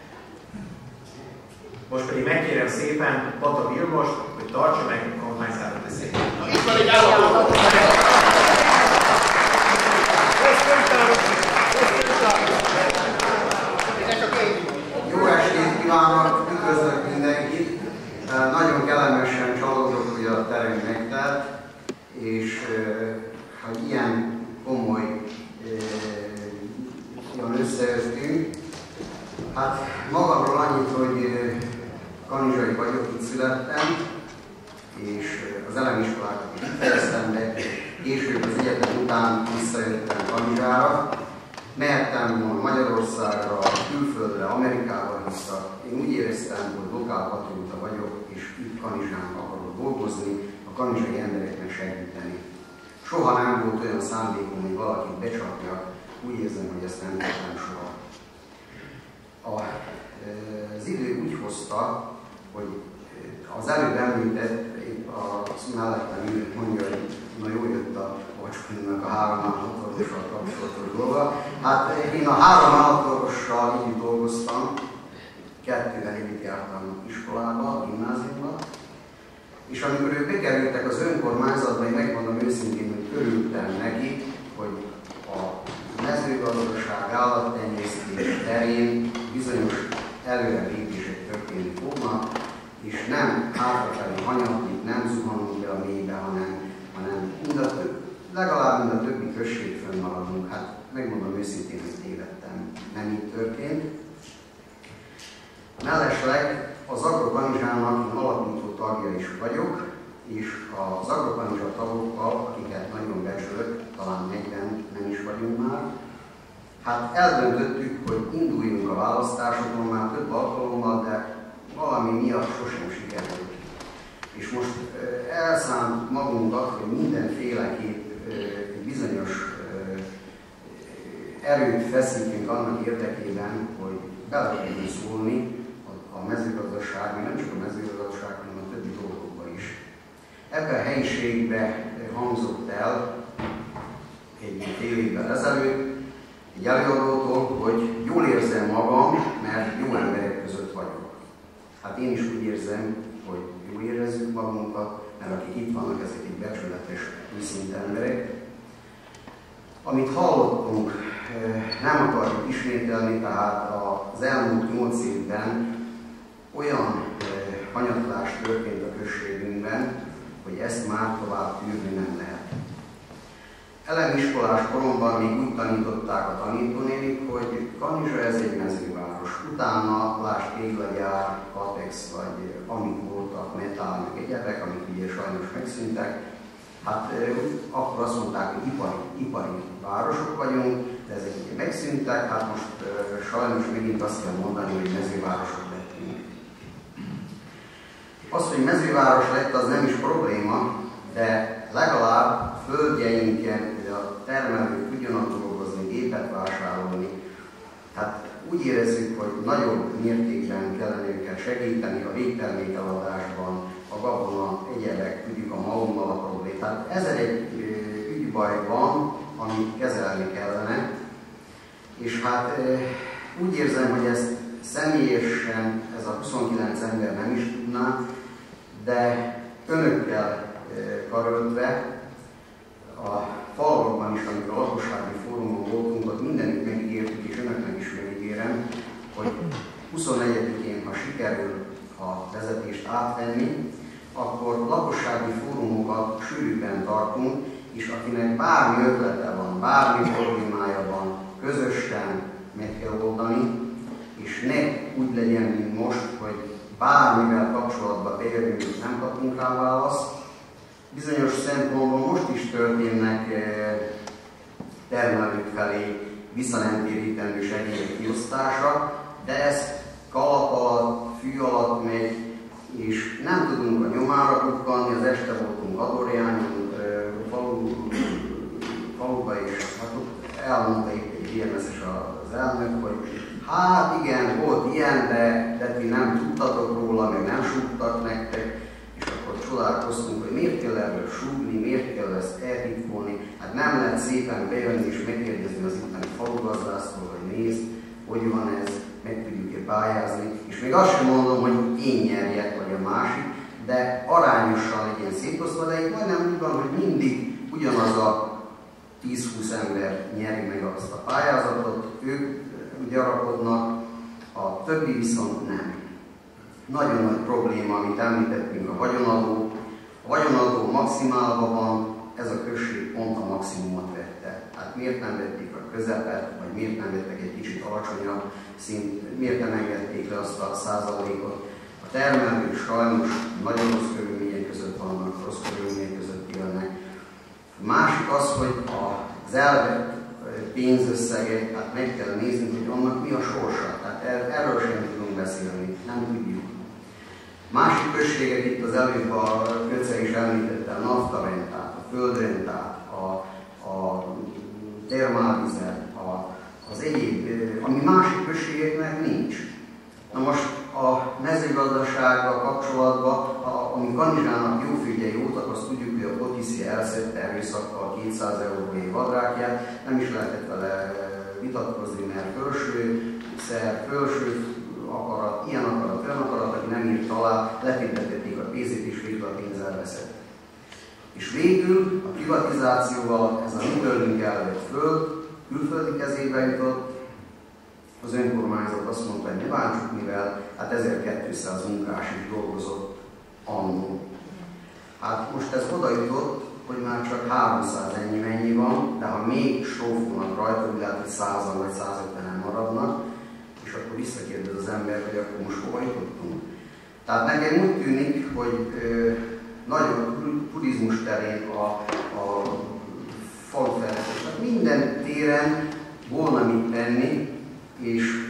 Most pedig megkérem szépen Bata Vilmost, hogy tartsa meg a kormányzáró beszédet. Itt van egy állapot! Jó estét kívánok, üdvözlök mindenkit! Nagyon kellemesen csalódok, hogy a terem megtelt, és hogy ilyen komoly összejöttünk. Hát magamról annyit, hogy kanizsai vagyok, itt születtem, és az elemiskolákat is itt fejeztem be, később az egyetem után visszajöttem Kanizsára. Mehettem Magyarországra, külföldre, Amerikába vissza. Én úgy éreztem, hogy lokálpatrióta vagyok, és itt Kanizsán akarok dolgozni, a kanizsai embereknek segíteni. Soha nem volt olyan szándékom, hogy valakit becsapjak, úgy érzem, hogy ezt nem tettem soha. Az idő úgy hozta, hogy az előbb említett, épp a mellettem mondja, hogy na jó jött a Vacskonnak a 3 állatorossal kapcsolatos dolga. Hát én a 3 állatorossal így dolgoztam, 2-vel együtt jártam iskolába, gimnáziumba, és amikor ők bekerültek az önkormányzatba, én megmondom őszintén, hogy örültem neki, hogy a mezőgazdaság, állattenyésztés terén bizonyos előrelépések történni fognak, és nem hátrafelé hanyatlik, nem zuhanunk be a mélybe, hanem legalább mind a többi község fönnmaradunk. Hát megmondom őszintén, hogy tévedtem, nem így történt. Mellesleg az Agrokanizsának én alapító tagja is vagyok, és az Agrokanizsa tagokkal, akiket nagyon becsülök, talán 40 nem is vagyunk már, hát eldöntöttük, hogy induljunk a választásokon már több alkalommal, de valami miatt sosem sikerült. És most elszánt magunkat, hogy mindenféleképp bizonyos erőt feszítünk annak érdekében, hogy bele tudjunk szólni a mezőgazdaság, nem csak a mezőgazdaság, hanem a többi dolgokba is. Ebben a helyiségben hangzott el egy fél évvel ezelőtt egy előadótól, hogy jól érzem magam, mert jó emberek között vagyok. Hát én is úgy érzem, hogy jól érezzük magunkat, mert akik itt vannak, ezek egy becsületes, őszinte emberek. Amit hallottunk, nem akarjuk ismételni, tehát az elmúlt 8 évben olyan hanyatlás történt a községünkben, hogy ezt már tovább tűrni nem lehet. Elemiskolás koromban még úgy tanították a tanítónénik, hogy Kanizsa ez egy mezőváros. Utána lásd téglagyár, Katex vagy amik voltak, metál, meg egyebek, amik ugye sajnos megszűntek. Hát akkor azt mondták, hogy ipari városok vagyunk, de ezek ugye megszűntek, hát most sajnos megint azt kell mondani, hogy mezővárosok lettünk. Az, hogy mezőváros lett, az nem is probléma, de legalább földjeinken, hogy a termelők tudjanak dolgozni, gépet vásárolni. Hát úgy érezzük, hogy nagyobb mértékben kellene őket segíteni a végtermék eladásban, a gabona, egyebek, tudjuk a malommal a problémát. Tehát ezer egy ügybaj van, amit kezelni kellene. És hát úgy érzem, hogy ezt személyesen ez a 29 ember nem is tudná, de önökkel karöltve a falvakban is, amikor a lakossági fórumon voltunk, ott mindenütt megígértük, és önöknek is megígérem, hogy 24-én, ha sikerül a vezetést átvenni, akkor lakossági fórumokat sűrűbben tartunk, és akinek bármi ötlete van, bármi problémája van, közösen meg kell oldani, és ne úgy legyen, mint most, hogy bármivel kapcsolatba beérünk, és nem kapunk rá választ. Bizonyos szempontból most is történnek termelők felé visszanemtérítendő segélyek kiosztása, de ez kalap alatt, fű alatt megy, és nem tudunk a nyomára bukkanni. Az este voltunk Adorjányon, faluba, és hát ott elmondta itt egy DMS-es az elnök, hogy hát igen, volt ilyen, de ti nem tudtatok róla, meg nem súgtak nektek, és akkor csodálkoztunk, hogy miért kell erről súgni, miért kell ezt eltitkolni. Hát nem lehet szépen bejönni és megkérdezni az itteni falugazdásztól, hogy nézd, hogy van ez, meg tudjuk-e pályázni. És még azt sem mondom, hogy én nyerjek, vagy a másik, de arányosan legyen szétosztva, de itt majdnem úgy van, hogy mindig ugyanaz a 10-20 ember nyeri meg azt a pályázatot, ők gyarapodnak, a többi viszont nem. Nagyon nagy probléma, amit említettünk, a vagyonadó. A vagyonadó maximálva van, ez a község pont a maximumot vette. Hát miért nem vették a közepet, vagy miért nem vettek egy kicsit alacsonyabb szint, miért nem engedték le azt a százalékot. A termelők sajnos nagyon rossz körülmények között vannak, rossz körülmények között élnek. A másik az, hogy az elvett pénzösszegek, hát meg kell nézni, hogy annak mi a sorsa. Tehát erről sem tudunk beszélni, nem tudjuk. Másik községek itt az előbb a Köce is említette, a naftarentát, a földrentát, a termálvizet, az egyéb, ami másik községeknek nincs. Na most a mezőgazdasággal kapcsolatban, ami Kanizsának jó fűgyei voltak, azt tudjuk, hogy a Potiszi elszedte erőszakkal 200 eurói vadrákját, nem is lehetett vele vitatkozni, mert fölső akarat, ilyen akarat, olyan akarat, aki nem írt alá, lefizették a pénzét és végül a pénz elveszett. És végül a privatizációval ez a mi földünk elvett föld külföldi kezébe jutott. Az önkormányzat azt mondta, hogy ne bántsuk, mivel hát 1200 munkás is dolgozott annó. Hát most ez oda jutott, hogy már csak 300 ennyi van, de ha még sófolnak rajta, úgy lehet, hogy 100-an vagy 150-en maradnak, és akkor visszakérdez az ember, hogy akkor most hova jutottunk. Tehát nekem úgy tűnik, hogy nagyon turizmus terén a falufejlesztés, tehát minden téren volna mit tenni, és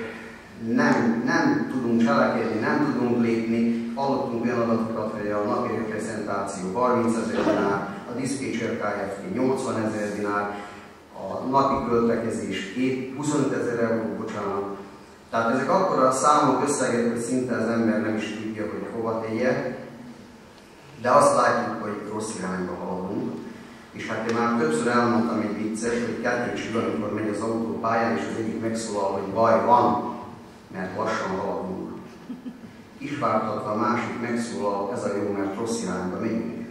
nem tudunk cselekedni, nem tudunk lépni. Hallottunk olyan adatokat, hogy a napi reprezentáció 30 000 dinár, a Dispatcher Kft. 80 000 dinár, a napi költekezés 25 000 euró, bocsánat. Tehát ezek akkora számok összegek, hogy szinte az ember nem is tudja, hogy hova tegye, de azt látjuk, hogy rossz irányba haladunk. És hát én már többször elmondtam egy vicces, hogy kettős amikor megy az autópályán, és az egyik megszólal, hogy baj van, mert lassan haladunk. Isvártatva a másik megszólal, ez a jó, mert rossz irányba megyünk.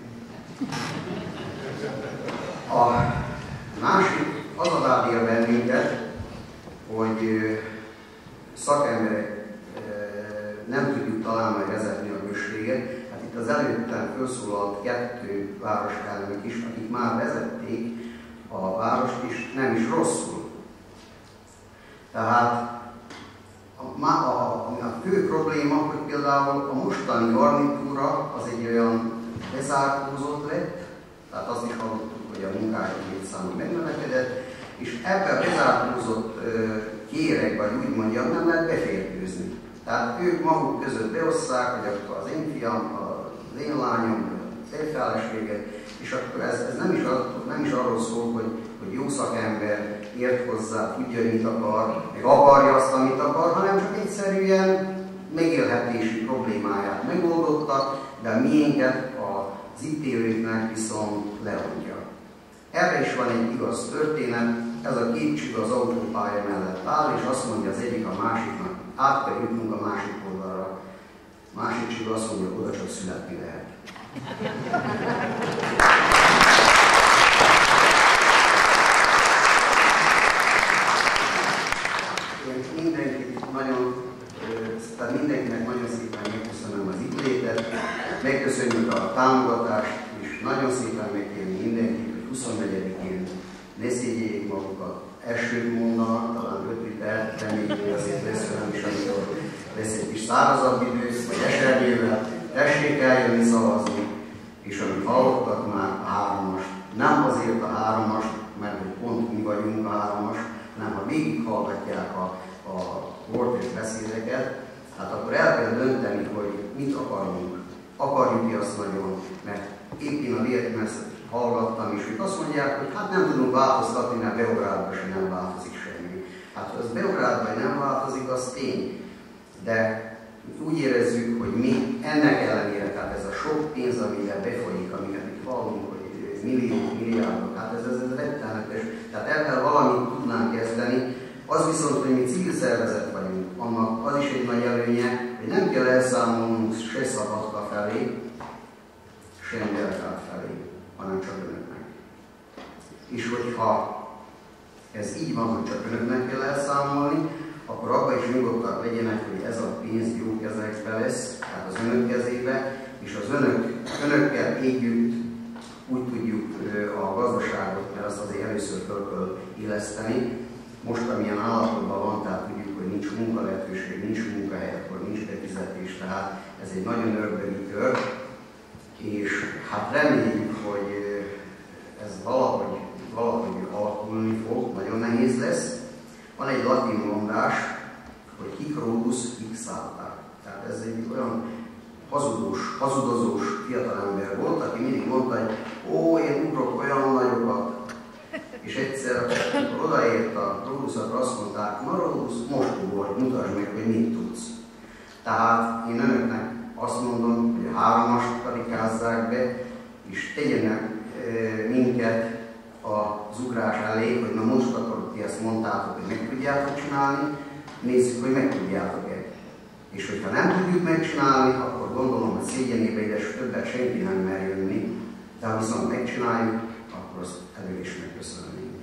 A másik az a vád ér bennünket, hogy szakemberek nem tudjuk talán majd vezetni a községet. Hát itt az előttem felszólalt 2 városelnök is, akik már vezették a várost, és nem is rosszul. Tehát a fő probléma, hogy például a mostani garnitúra az egy olyan bezárkózott lett, tehát azt is hallottuk, hogy a munkások létszáma megnövekedett, és ebben a bezárkózott kérek, vagy úgy mondjam, nem lehet beférkőzni. Tehát ők maguk között beosszák, hogy akkor az én fiam, az én lányom, az én felesége, és akkor ez nem is arról szól, hogy jó szakember ért hozzá, tudja, hogy mit akar, meg akarja azt, amit akar, hanem csak egyszerűen megélhetési problémáját megoldotta, de a miénket az itt élőknek viszont leadja. Erre is van egy igaz történet, ez a 2 csiga az autópálya mellett áll, és azt mondja az egyik a másiknak, át kell jutnunk a másik oldalra. A másik csiga azt mondja, oda csak születni lehet. Mindenkinek nagyon szépen megköszönöm az itt létet, megköszönjük a támogatást, és nagyon szépen megkérni mindenkit, hogy 24-én ne szégyeljék magukat, esőt mondanak, talán 5 liter, reméljük, azért lesz olyan is, amikor lesz egy kis szárazabb idő, vagy esernyővel, tessék eljönni szavazni, és amit hallottak már a 3-as, nem azért a 3-as, mert hogy pont mi vagyunk a 3-as, hanem ha végighallgatják a volt és beszédeket, hát akkor el kell dönteni, hogy mit akarunk. Akarjuk-e azt nagyon, mert éppen a Vietnamest hallgattam, és ők azt mondják, hogy hát nem tudunk változtatni, mert Beográdban sem nem változik semmi. Hát ha az Beográdban nem változik, az tény. De úgy érezzük, hogy mi ennek ellenére, tehát ez a sok pénz, amivel befolyik, amiket itt hallunk, hogy milliók, milliárdok, hát ez rettenetes. Tehát ebben valamit tudnánk kezdeni. Az viszont, hogy mi civil szervezet vagyunk, annak az is egy nagy előnye, hogy nem kell elszámolnunk se Szabadka felé, sem Belgrád felé, hanem csak önöknek. És hogyha ez így van, hogy csak önöknek kell elszámolni, akkor abban is nyugodtak legyenek, hogy ez a pénz jó kezekbe lesz, tehát az önök kezébe, és az önökkel együtt úgy tudjuk a gazdaságot, mert azt azért először fel kell illeszteni. Most, amilyen állapotban van, tehát tudjuk, hogy nincs munkalehetőség, nincs munkahely, akkor nincs befizetés, tehát ez egy nagyon ördögi kör, és hát reméljük, hogy ez valahogy alakulni fog, nagyon nehéz lesz. Van egy latin mondás, hogy hic rodus, hic salta. Tehát ez egy olyan hazudozós fiatalember volt, aki mindig mondta, hogy ó, én ugrok olyan nagyokat. És egyszer, amikor odaért a Rodusra, azt mondták, na Rodus, most ugorj, mutasd meg, hogy mit tudsz. Tehát én önöknek azt mondom, hogy a 3-ast karikázzák be, és tegyenek minket az ugrás elé, hogy na most akkor ti ezt mondtátok, hogy meg tudjátok csinálni, nézzük, hogy meg tudjátok-e. És hogyha nem tudjuk megcsinálni, akkor gondolom, hogy szégyenébe ide többet senki nem mer jönni, de ha viszont megcsináljuk, akkor azt előre is megköszönöm.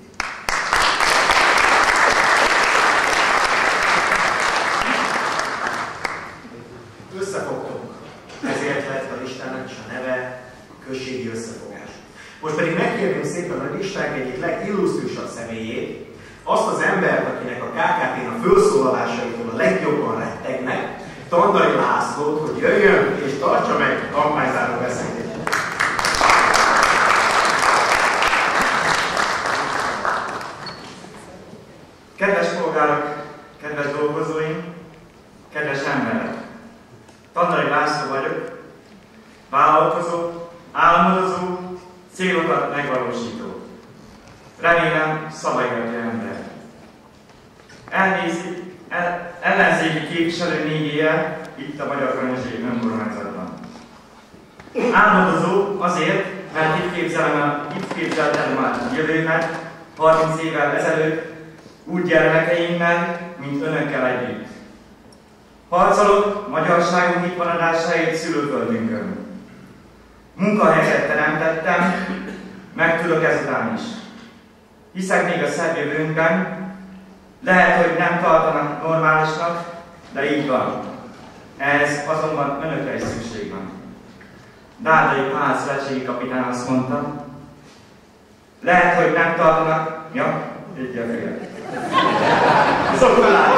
Összefogtunk. Ezért lett a listának is a neve községi összefogás. Most pedig megkérném szépen a listánk egyik legillusztrisabb személyét, azt az embert, akinek a KKT-n a felszólalásaitól a legjobban rettegnek, Tandai Lászlót, hogy jöjjön és tartsa meg a kampányzáró beszédét. Kedves polgárok, kedves dolgozóim, kedves emberek! Tandai László vagyok, vállalkozó, álmodozó, célokat megvalósító. Remélem szavahihető ember. Ellenzéki képviselő 4 éve itt a Magyar Környezeti Önkormányzatban. Álmodozó azért, mert itt képzeltem a jövőmet 30 évvel ezelőtt, úgy gyermekeimmel, mint önökkel együtt. Harcolok magyarságunk itt maradásáért szülőföldünkön. Munkahelyeket teremtettem, meg tudok ezután is. Hiszek még a szebb jövőnkben, lehet, hogy nem tartanak normálisnak, de így van. Ez azonban önökre is szükség van. Dárdai Pál szövetségi kapitány azt mondta, lehet, hogy nem tartanak, ja, így a fél. Szokválás!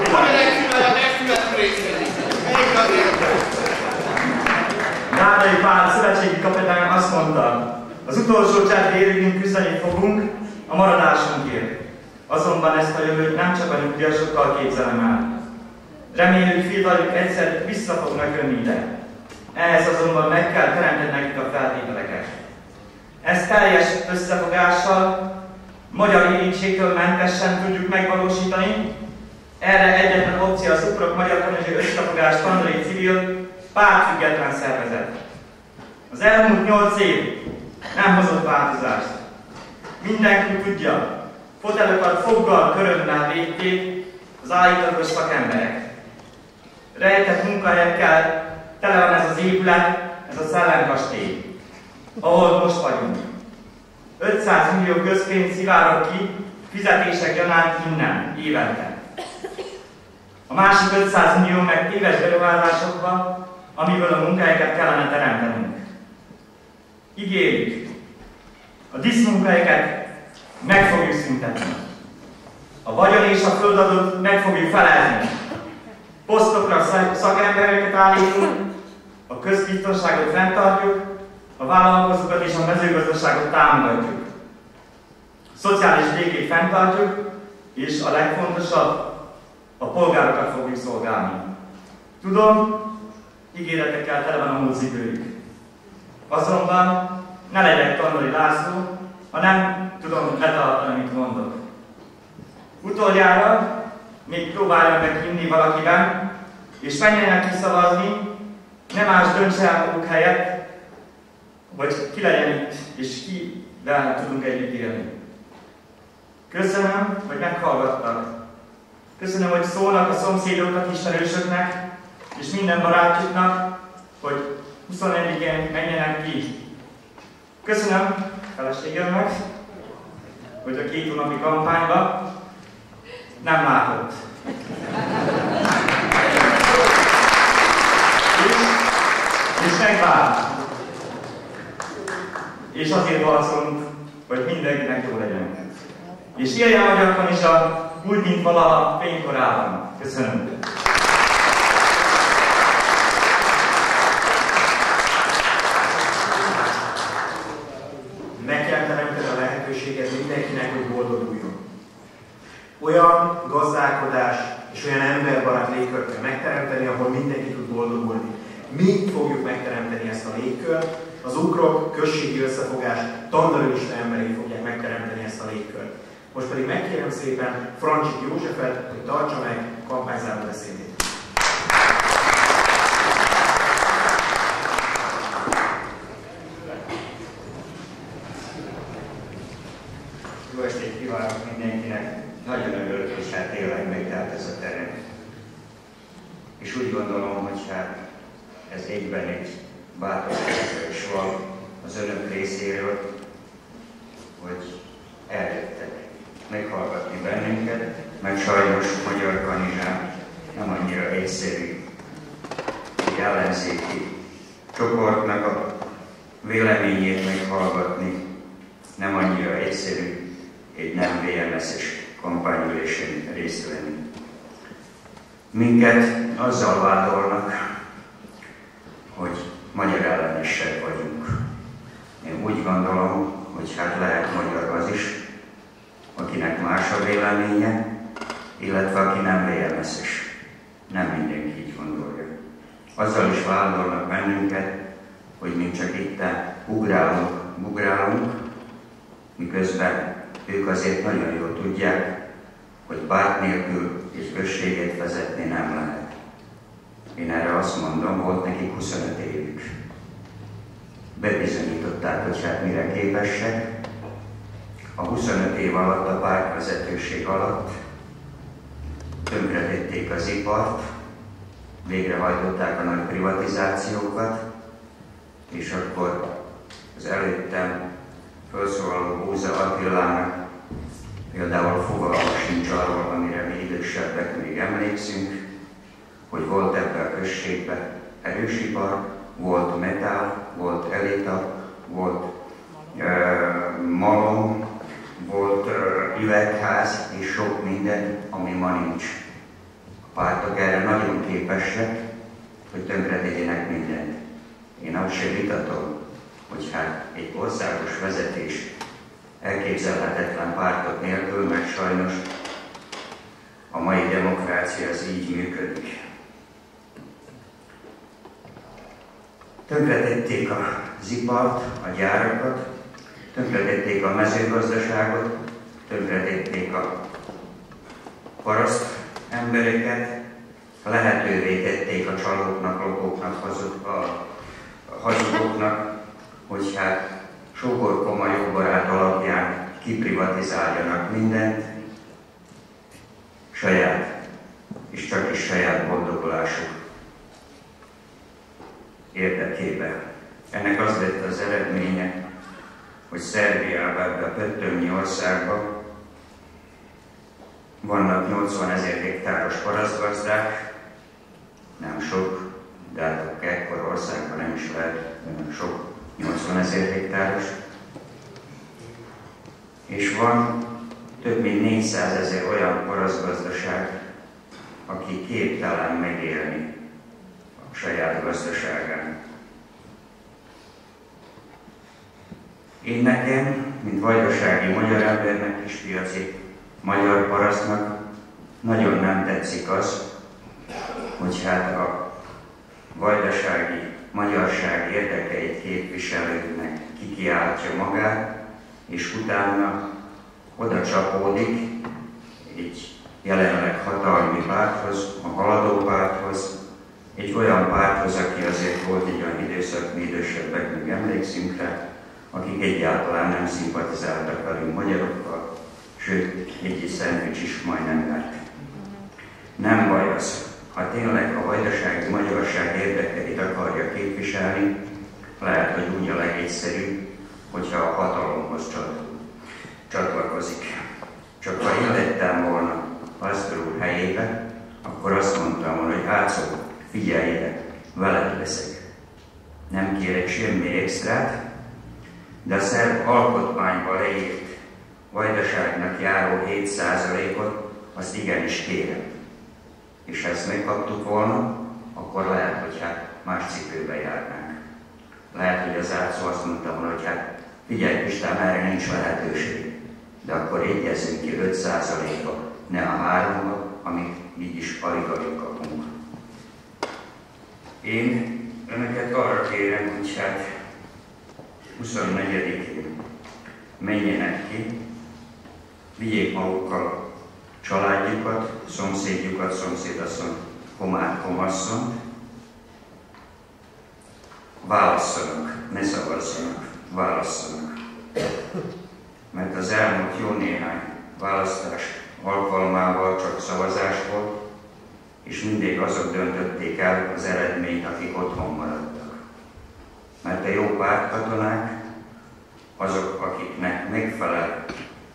Dárdai Pál szövetségi kapitány azt mondta, az utolsó csepp végig küzdeni fogunk a maradásunkért. Azonban ezt a jövőt nem csak a nyugdíjasokkal képzelem el. Reméljük, fiatalok egyszer vissza fognak jönni ide. Ehhez azonban meg kell teremteni nekik a feltételeket. Ezt teljes összefogással, magyar érintségtől mentesen tudjuk megvalósítani. Erre egyetlen opció a Szuprok Magyar Környezeti Összefogás Tandai Civil pártfüggetlen szervezet. Az elmúlt 8 év nem hozott változást. Mindenki tudja, fotelokat foggal, körömmel védték az állítólagos szakemberek. Rejtett munkahelyekkel tele van ez az épület, ez a szellemkastély, ahol most vagyunk. 500 millió közpénz szivárog ki fizetések gyanánt innen, évente. A másik 500 millió meg téves beruházásokba, amiből a munkahelyeket kellene teremtenünk. Ígérjük, a diszmunkahelyeket meg fogjuk szüntetni. A vagyon és a földadót meg fogjuk felezni. Posztokra szakembereket állítunk, a közbiztonságot fenntartjuk, a vállalkozókat és a mezőgazdaságot támogatjuk. A szociális békét fenntartjuk, és a legfontosabb, a polgárokat fogjuk szolgálni. Tudom, ígéretekkel tele van a múlt időjük. Azonban ne legyek Tandori László, ha nem tudom betartani, amit mondok. Utoljára még próbáljon meg hinni valakiben, és menjenek ki szavazni, ne más döntse el maguk helyett, hogy ki legyen itt, és kivel tudunk együtt élni. Köszönöm, hogy meghallgattak. Köszönöm, hogy szólnak a szomszédoknak, ismerősöknek, és minden barátjuknak, hogy 21-én menjenek ki. Köszönöm feleségemnek, hogy a 2 hónapi kampányban nem látott. És megvárt. És azért harcolunk, hogy mindenkinek jó legyen. És éljen magyarban is úgy, mint valaha fénykorában. Köszönöm. Meg kell teremteni a lehetőséget mindenkinek, hogy boldoguljon. Olyan gazdálkodás és olyan emberbarát légkört kell megteremteni, ahol mindenki tud boldogulni. Mi fogjuk megteremteni ezt a légkört, az ukrok községi összefogás tandorista emberei fogják megteremteni ezt a légkört. Most pedig megkérem szépen Francsik Józsefet, hogy tartsa meg kampányzáró beszédét. Jó estét kívánok mindenkinek! Nagyon örülök, és hát tényleg megtelt ez a terem. És úgy gondolom, hogy hát ez egyben egy bátorság is van az önök részéről, hogy eljöttek meghallgatni bennünket, mert sajnos Magyar Kanizsán nem annyira egyszerű egy ellenzéki csoportnak a véleményét meghallgatni, nem annyira egyszerű egy nem VMS-es kampányülésen részt venni. Minket azzal vádolnak, hogy magyar ellenesek vagyunk. Én úgy gondolom, hogy hát lehet magyar az is, akinek más a véleménye, illetve aki nem VMS-es. Nem mindenki így gondolja. Azzal is vádolnak bennünket, hogy mi csak itt ugrálunk, miközben ők azért nagyon jól tudják, hogy párt nélkül és községet vezetni nem lehet. Én erre azt mondom, volt nekik 25 évük. Bebizonyították, hogy hát mire képesek. A 25 év alatt, a pártvezetőség alatt tönkretették az ipart, végrehajtották a nagy privatizációkat, és akkor az előttem felszólaló Bóza Attilának például fogalma sincs arról, amire mi idősebbek még emlékszünk, hogy volt ebben a községben erősipar, volt metál, volt elita, volt malom, volt üvegház és sok minden, ami ma nincs. A pártok erre nagyon képesek, hogy tönkretegyenek mindent. Én azt sem vitatom, hogy hát egy országos vezetés elképzelhetetlen pártok nélkül, mert sajnos a mai demokrácia az így működik. Tönkretették az ipart, a gyárakat, tönkretették a mezőgazdaságot, tönkretették a paraszt embereket, lehetővé tették a csalóknak, lopóknak, hazugoknak, hogy hát sógorkoma jó barát alapján kiprivatizáljanak mindent, saját, és csak is saját boldogulásuk érdekében. Ennek az lett az eredménye, hogy Szerbiában, ebben a pöttömnyi országban vannak 80 000 hektáros parasztgazdák, nem sok, de hát ekkor országban nem is lehet, nem sok, 80 000 hektáros. És van több mint 400 000 olyan parasztgazdaság, aki képtelen megélni a saját gazdaságán. Én nekem, mint vajdasági magyar embernek és piaci magyar parasztnak nagyon nem tetszik az, hogy hát a vajdasági magyarság érdekeit képviselőnek kikiáltja magát, és utána oda csapódik egy jelenleg hatalmi párthoz, a Haladó Párthoz, egy olyan párthoz, aki azért volt egy olyan időszak, mi idősebbek még emlékszünk rá, akik egyáltalán nem szimpatizáltak velünk magyarokkal, sőt, egy szendvics is majdnem járt. Nem baj az, ha tényleg a vajdasági magyarság érdekeit akarja képviselni, lehet, hogy úgy a legegyszerűbb, hogyha a hatalomhoz csatlakozik. Csak ha én lettem volna Pastor úr helyébe, akkor azt mondtam volna, hogy Ácó, figyelj ide, veled leszek. Nem kérek semmi extrát, de a szerb alkotmányban leírt vajdaságnak járó 7%-ot, azt igenis kérem. És ha ezt megkaptuk volna, akkor lehet, hogy hát más cipőbe járnánk. Lehet, hogy az Ácó azt mondta volna, hogy hát figyelj Pistán, erre nincs lehetőség. De akkor egyezünk ki 5%-ba, ne a 3-ba, amit így is alig-alig kapunk. Én önöket arra kérem, hogy hát 24-én menjenek ki, vigyék magukkal családjukat, szomszédjukat, szomszédasszony, komát, komasszont, válasszanak, ne szavazzanak, válasszanak. Mert az elmúlt jó néhány választás alkalmával csak szavazás volt, és mindig azok döntötték el az eredményt, akik otthon maradtak. Mert a jó pártkatonák, azok, akiknek megfelel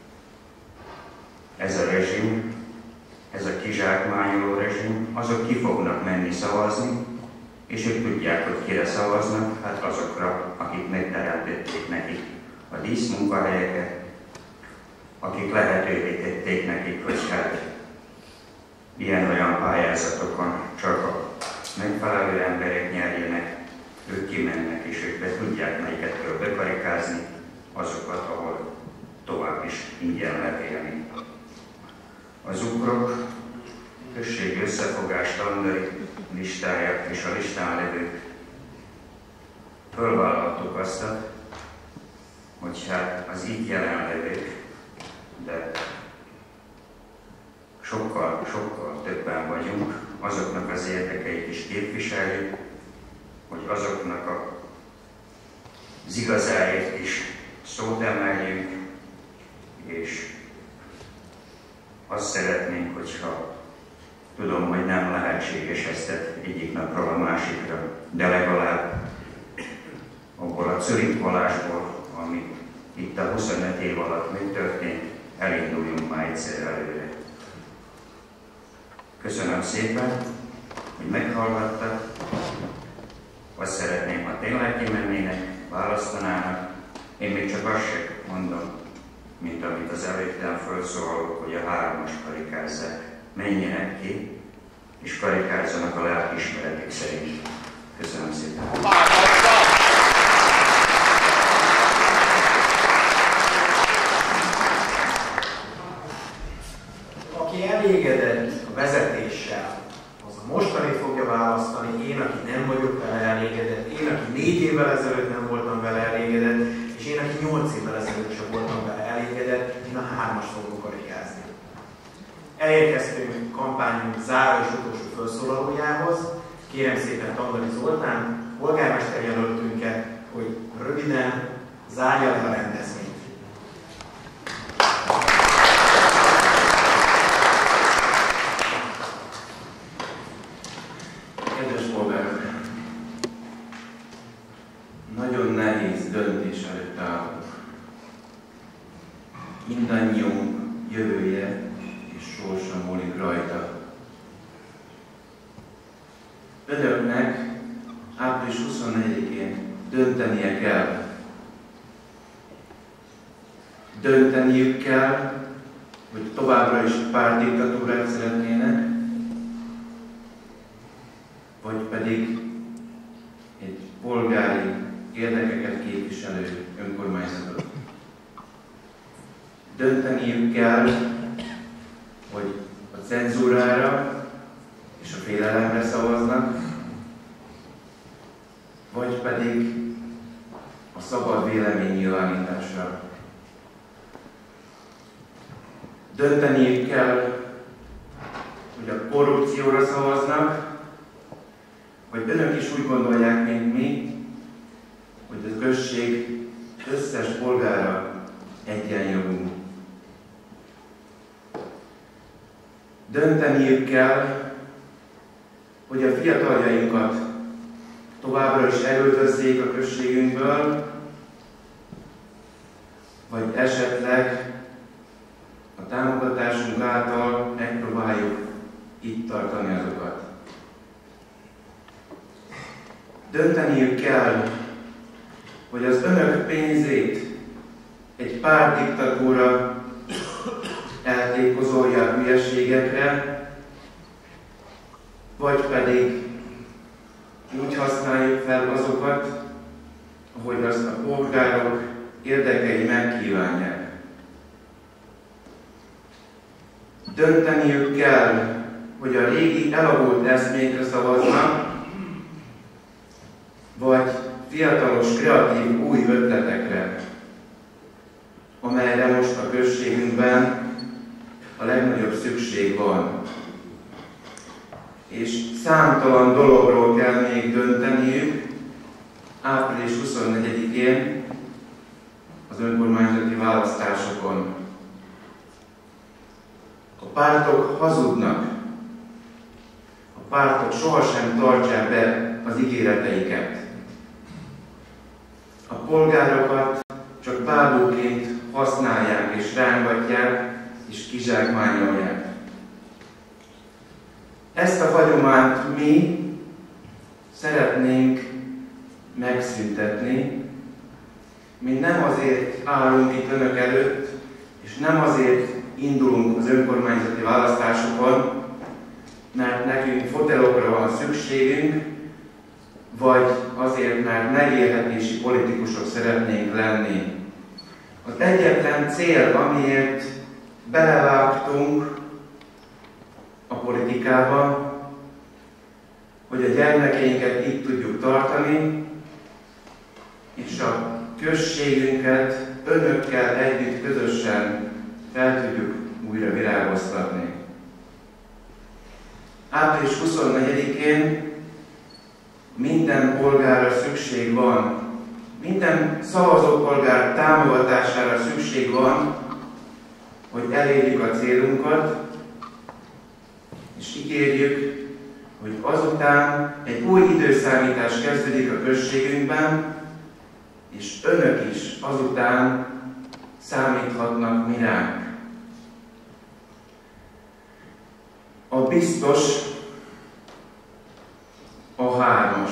ez a rezsim, ez a kizsákmányoló rezsim, azok ki fognak menni szavazni, és ők tudják, hogy kire szavaznak, hát azokra, akik megteremtették nekik a díszmunkahelyeket, akik lehetővé tették nekik, hogy hát ilyen-olyan pályázatokon csak a megfelelő emberek nyerjenek, ők kimennek, és ők be tudják melyiket kell bekarikázni, azokat, ahol tovább is ingyen lehet élni. Az ukrok község összefogás standard listáját és a listán levők fölvállaltuk azt, hogy hát az itt jelenlevők, de sokkal többen vagyunk, azoknak az érdekeit is képviseljük, hogy azoknak az igazáért is szót emeljünk, és azt szeretnénk, hogyha tudom, hogy nem lehetséges ezt egyik napról a másikra, de legalább abból a cörintkolásból, ami itt a 25 év alatt megtörtént, elinduljunk már egyszer előre. Köszönöm szépen, hogy meghallgattak. Azt szeretném, ha tényleg kimennének, választanának. Én még csak azt sem mondom, mint amit az előttem felszólalok, hogy a 3-as karikázzák. Menjenek ki, és karikázzanak a lelkiismeretek szerint. Köszönöm szépen. Aki elégedett a vezetéssel, az a mostanit fogja választani, én, aki nem vagyok vele elégedett, én, aki 4 évvel ezelőtt nem voltam vele elégedett, és én, aki 8 évvel ezelőtt sem voltam vele elégedett, én a 3-as fogok karikázni. Elérkeztünk kampányunk záró és utolsó felszólalójához. Kérem szépen Tandori Zoltán, polgármester jelöltünket, hogy röviden zárja le a rendezvényt. Kedves polgárok! Nagyon nehéz döntés előtt állunk. Mindannyiunk jövője és sorsa múlik rajta. Önöknek április 24-én döntenie kell. Dönteniük kell, hogy továbbra is pártdiktatúrát szeretnének, vagy pedig egy polgári érdekeket képviselő önkormányzatot. Dönteniük kell, hogy a cenzúra szavaznak, vagy pedig a szabad véleménynyilvánításra. Dönteniük kell, hogy a korrupcióra szavaznak, vagy önök is úgy gondolják, mint mi, hogy a község összes polgára egyenjogú. Dönteniük kell, hogy a fiataljainkat továbbra is elöltözzék a községünkből, vagy esetleg a támogatásunk által megpróbáljuk itt tartani azokat. Dönteniük kell, hogy az önök pénzét egy pártdiktatúra eltékozolja a hülyeségekre, vagy pedig úgy használjuk fel azokat, ahogy azt a polgárok érdekei megkívánják. Dönteniük kell, hogy a régi elavult eszmékre szavaznak, vagy fiatalos, kreatív, új ötletekre, amelyre most a községünkben a legnagyobb szükség van. És számtalan dologról kell még dönteniük április 24-én az önkormányzati választásokon. A pártok hazudnak. A pártok sohasem tartják be az ígéreteiket. A polgárokat csak bábúként használják és rángatják és kizsákmányolják. Ezt a hagyományt mi szeretnénk megszüntetni. Mi nem azért állunk itt önök előtt, és nem azért indulunk az önkormányzati választásokon, mert nekünk fotelokra van szükségünk, vagy azért, mert megélhetési politikusok szeretnénk lenni. Az egyetlen cél, amiért belevágtunk a politikába, hogy a gyermekeinket itt tudjuk tartani, és a községünket önökkel együtt közösen fel tudjuk újra virágoztatni. Április 24-én minden polgárra szükség van, minden szavazópolgár támogatására szükség van, hogy elérjük a célunkat, és ígérjük, hogy azután egy új időszámítás kezdődik a községünkben, és önök is azután számíthatnak mi ránk. A biztos a 3-as.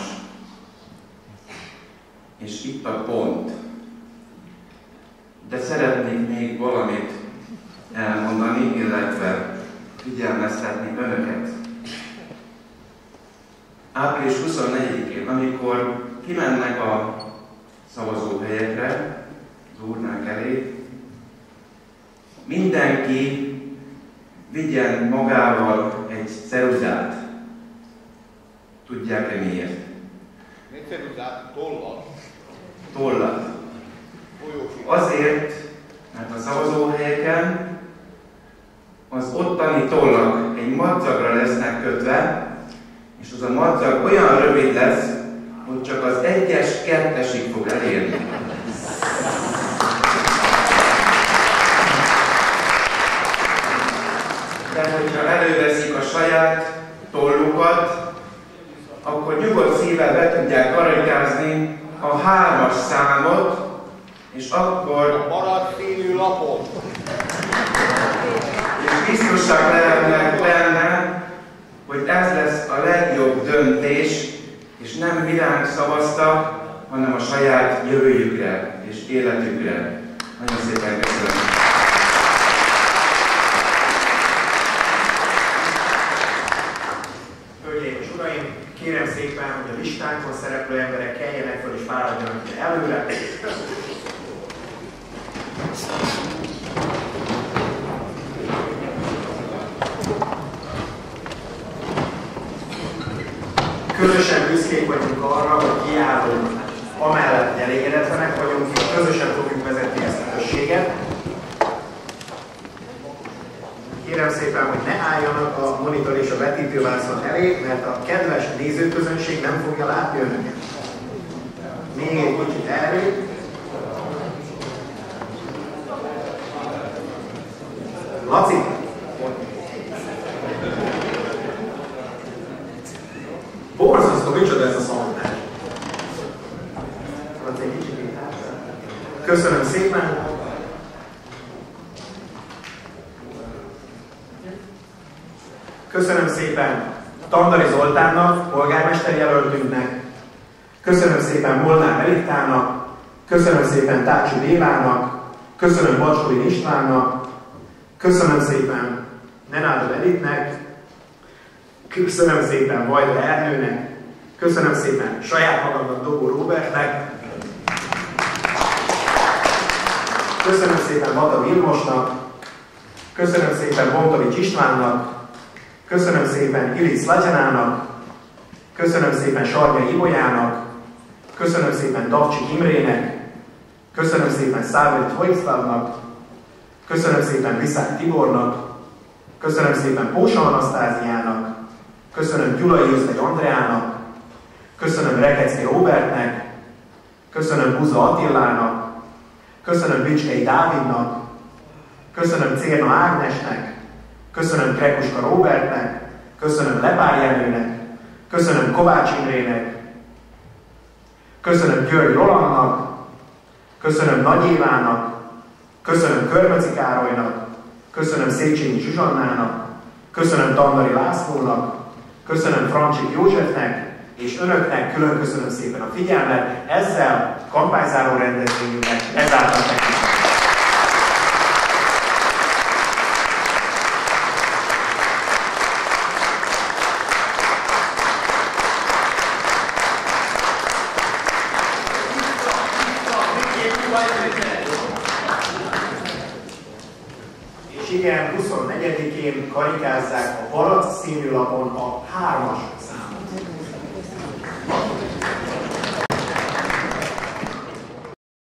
És itt a pont. De szeretnék még valamit elmondani, illetve figyelmeztetni önöket. Április 24-én, amikor kimennek a szavazóhelyekre, az urnák elé, mindenki vigyen magával egy ceruzát. Tudják-e miért? Egy ceruzát? Tollat? Tollat. Azért, mert a szavazóhelyeken az ottani tollak egy madzagra lesznek kötve, és az a madzag olyan rövid lesz, hogy csak az 1-es, 2-esig fog elérni. De hogyha előveszik a saját tollukat, akkor nyugodt szívvel be tudják karikázni a 3-as számot, és akkor... A barát színű lapon. És biztosak lehetnek benne, hogy ez lesz a legjobb döntés, és nem mi ránk szavaztak, hanem a saját jövőjükre és életükre. Nagyon szépen köszönöm. Hölgyeim és uraim, kérem szépen, hogy a listánkon szereplő emberek keljenek fel és fáradjanak ide előre. közösen büszkék vagyunk arra, hogy kiállunk amellett, hogy elégedetlenek vagyunk, és közösen fogjuk vezetni ezt a községet. Kérem szépen, hogy ne álljanak a monitor és a vetítővászon elé, mert a kedves nézőközönség nem fogja látni önöket. Még egy kicsit elég. Laci! Borzasztó, micsoda ez a szavazás. Laci, egy kicsit itt. Köszönöm szépen! Köszönöm szépen Tandari Zoltánnak, polgármester jelöltünknek, köszönöm szépen Molnár Meliktának, köszönöm szépen Tácsi Bélának, köszönöm Bacsoli Istvánnak, köszönöm szépen Nenáda Editnek, köszönöm szépen Vajda Ernőnek, köszönöm szépen saját magamnak Dobó Róbertnek, köszönöm szépen Mata Vilmosnak, köszönöm szépen Bontovics Istvánnak, köszönöm szépen Ilic Lagyanának, köszönöm szépen Sarnya Ibolyának, köszönöm szépen Davcsik Imrének, köszönöm szépen Szárvely Tvojszlavnak, köszönöm szépen Viszák Tibornak, köszönöm szépen Pósa Anasztáziának, köszönöm Gyulai Özvegy Andreának, köszönöm Rekecki Róbertnek, köszönöm Buza Attilának, köszönöm Bicskei Dávidnak, köszönöm Cérna Ágnesnek, köszönöm Krekuska Róbertnek, köszönöm Lepár Jenőnek, köszönöm Kovács Imrének, köszönöm György Rolandnak, köszönöm Nagy Évának, köszönöm Körmöci Károlynak, köszönöm Széchenyi Zsuzsannának, köszönöm Tandari Lászlónak, köszönöm Francsik Józsefnek, és önöknek külön köszönöm szépen a figyelmet, ezzel kampányzáró rendezvényünknek ezáltal tekintünk. És igen, 24-én karikázzák a barack színű lapon a 3-as